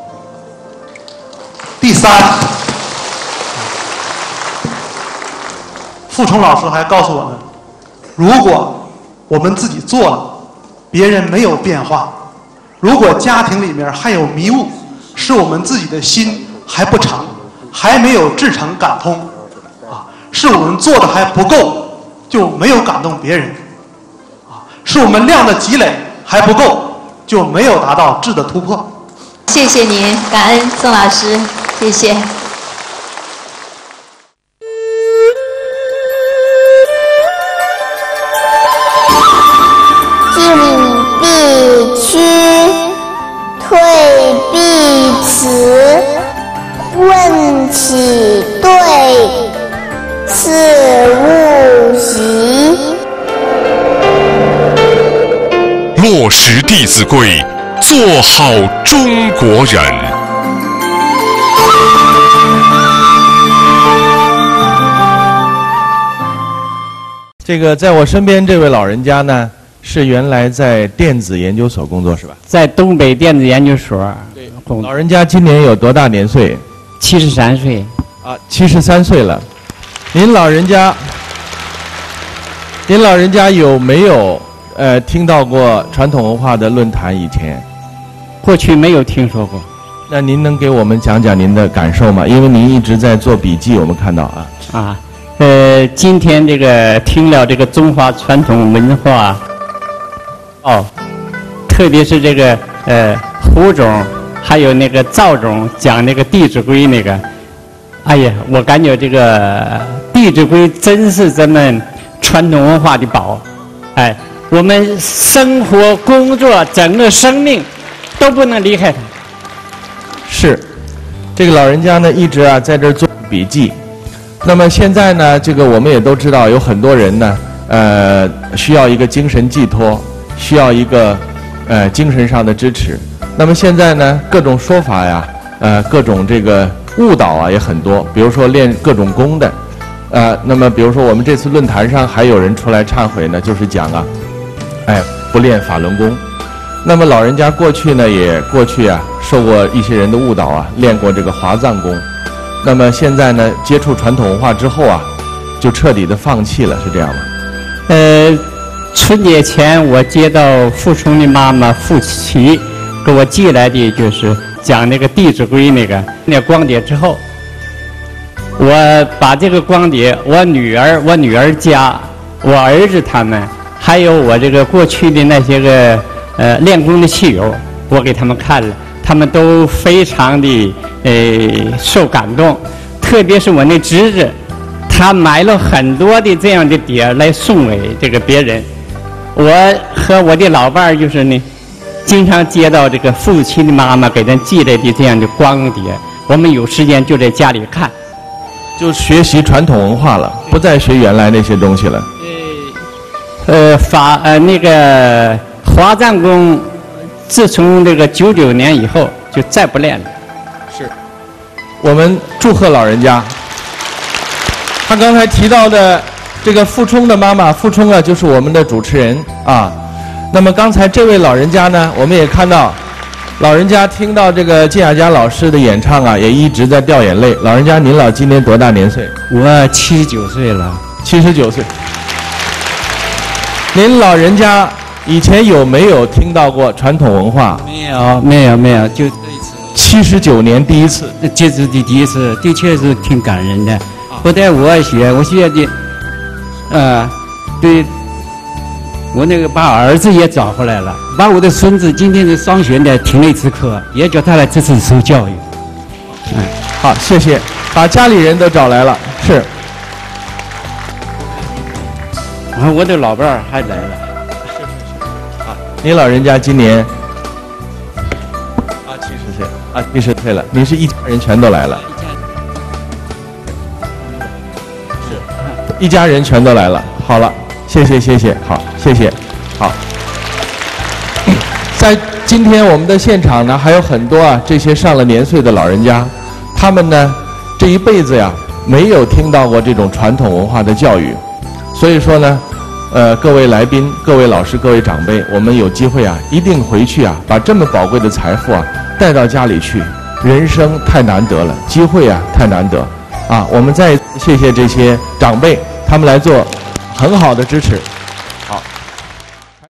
第三，傅聪老师还告诉我们，如果我们自己做了，别人没有变化；如果家庭里面还有迷雾，是我们自己的心还不成，还没有至诚感通，是我们做的还不够，就没有感动别人，是我们量的积累还不够，就没有达到质的突破。 谢谢您，感恩宋老师，谢谢。 进必趋，退必辞，问起对，事勿习。 落实《弟子规》，做好中国人。 这个在我身边这位老人家呢，是原来在电子研究所工作是吧？ 在东北电子研究所。 对。老人家今年有多大年岁 ？73岁。 啊，73岁了。您老人家有没有听到过传统文化的论坛？以前， 过去没有听说过。 那您能给我们讲讲您的感受吗？因为您一直在做笔记，我们看到啊。 今天这个听了这个中华传统文化，特别是这个胡总还有那个赵总讲那个《弟子规》那个，哎呀，我感觉这个《弟子规》真是咱们传统文化的宝，哎，我们生活、工作、整个生命都不能离开它。 是，这个老人家呢一直在这儿做笔记。那么现在呢，这个我们也都知道，有很多人呢，需要一个精神寄托，需要一个精神上的支持。那么现在呢，各种说法呀，各种这个误导也很多。比如说练各种功的，那么比如说我们这次论坛上还有人出来忏悔呢，就是讲不练法轮功。那么老人家过去受过一些人的误导练过这个华藏功。那么现在呢，接触传统文化之后就彻底的放弃了，是这样吗？ 春节前我接到傅聪的妈妈傅琪给我寄来的，就是讲那个《弟子规》那光碟之后，我把这个光碟，我女儿家，我儿子他们，还有我这个过去的那些个练功的器友，我给他们看了，他们都非常的受感动，特别是我那侄子，他买了很多的这样的碟来送给这个别人。我和我的老伴儿就是呢，经常接到这个父亲的妈妈给咱寄来的这样的光碟，我们有时间就在家里看， 就学习传统文化了，不再学原来那些东西了。 那个华藏功，自从这个99年以后就再不练了。 是，我们祝贺老人家。他刚才提到的这个傅聪的妈妈，傅聪就是我们的主持人啊。那么刚才这位老人家呢，我们也看到，老人家听到这个金雅佳老师的演唱也一直在掉眼泪。老人家，您今年多大年岁？ 我79岁了。 79岁。您老人家以前有没有听到过传统文化？ 没有，就这一次。 79年第一次， 这是第一次，的确是挺感人的。不但我学的，对，我那个把儿子也找回来了，把我的孙子今天是上学的，听了一次课，也叫他来这次受教育。 好，谢谢，把家里人都找来了，是。 我的老伴儿还来了。 啊，您老人家今年70岁，70岁了。您是一家人全都来了？是，一家人全都来了。好了，谢谢，好，谢谢，好。在今天我们的现场呢，还有很多这些上了年岁的老人家，他们呢这一辈子没有听到过这种传统文化的教育，所以说呢。各位来宾、各位老师、各位长辈，我们有机会一定回去把这么宝贵的财富带到家里去。人生太难得了，机会太难得我们再谢谢这些长辈，他们来做很好的支持。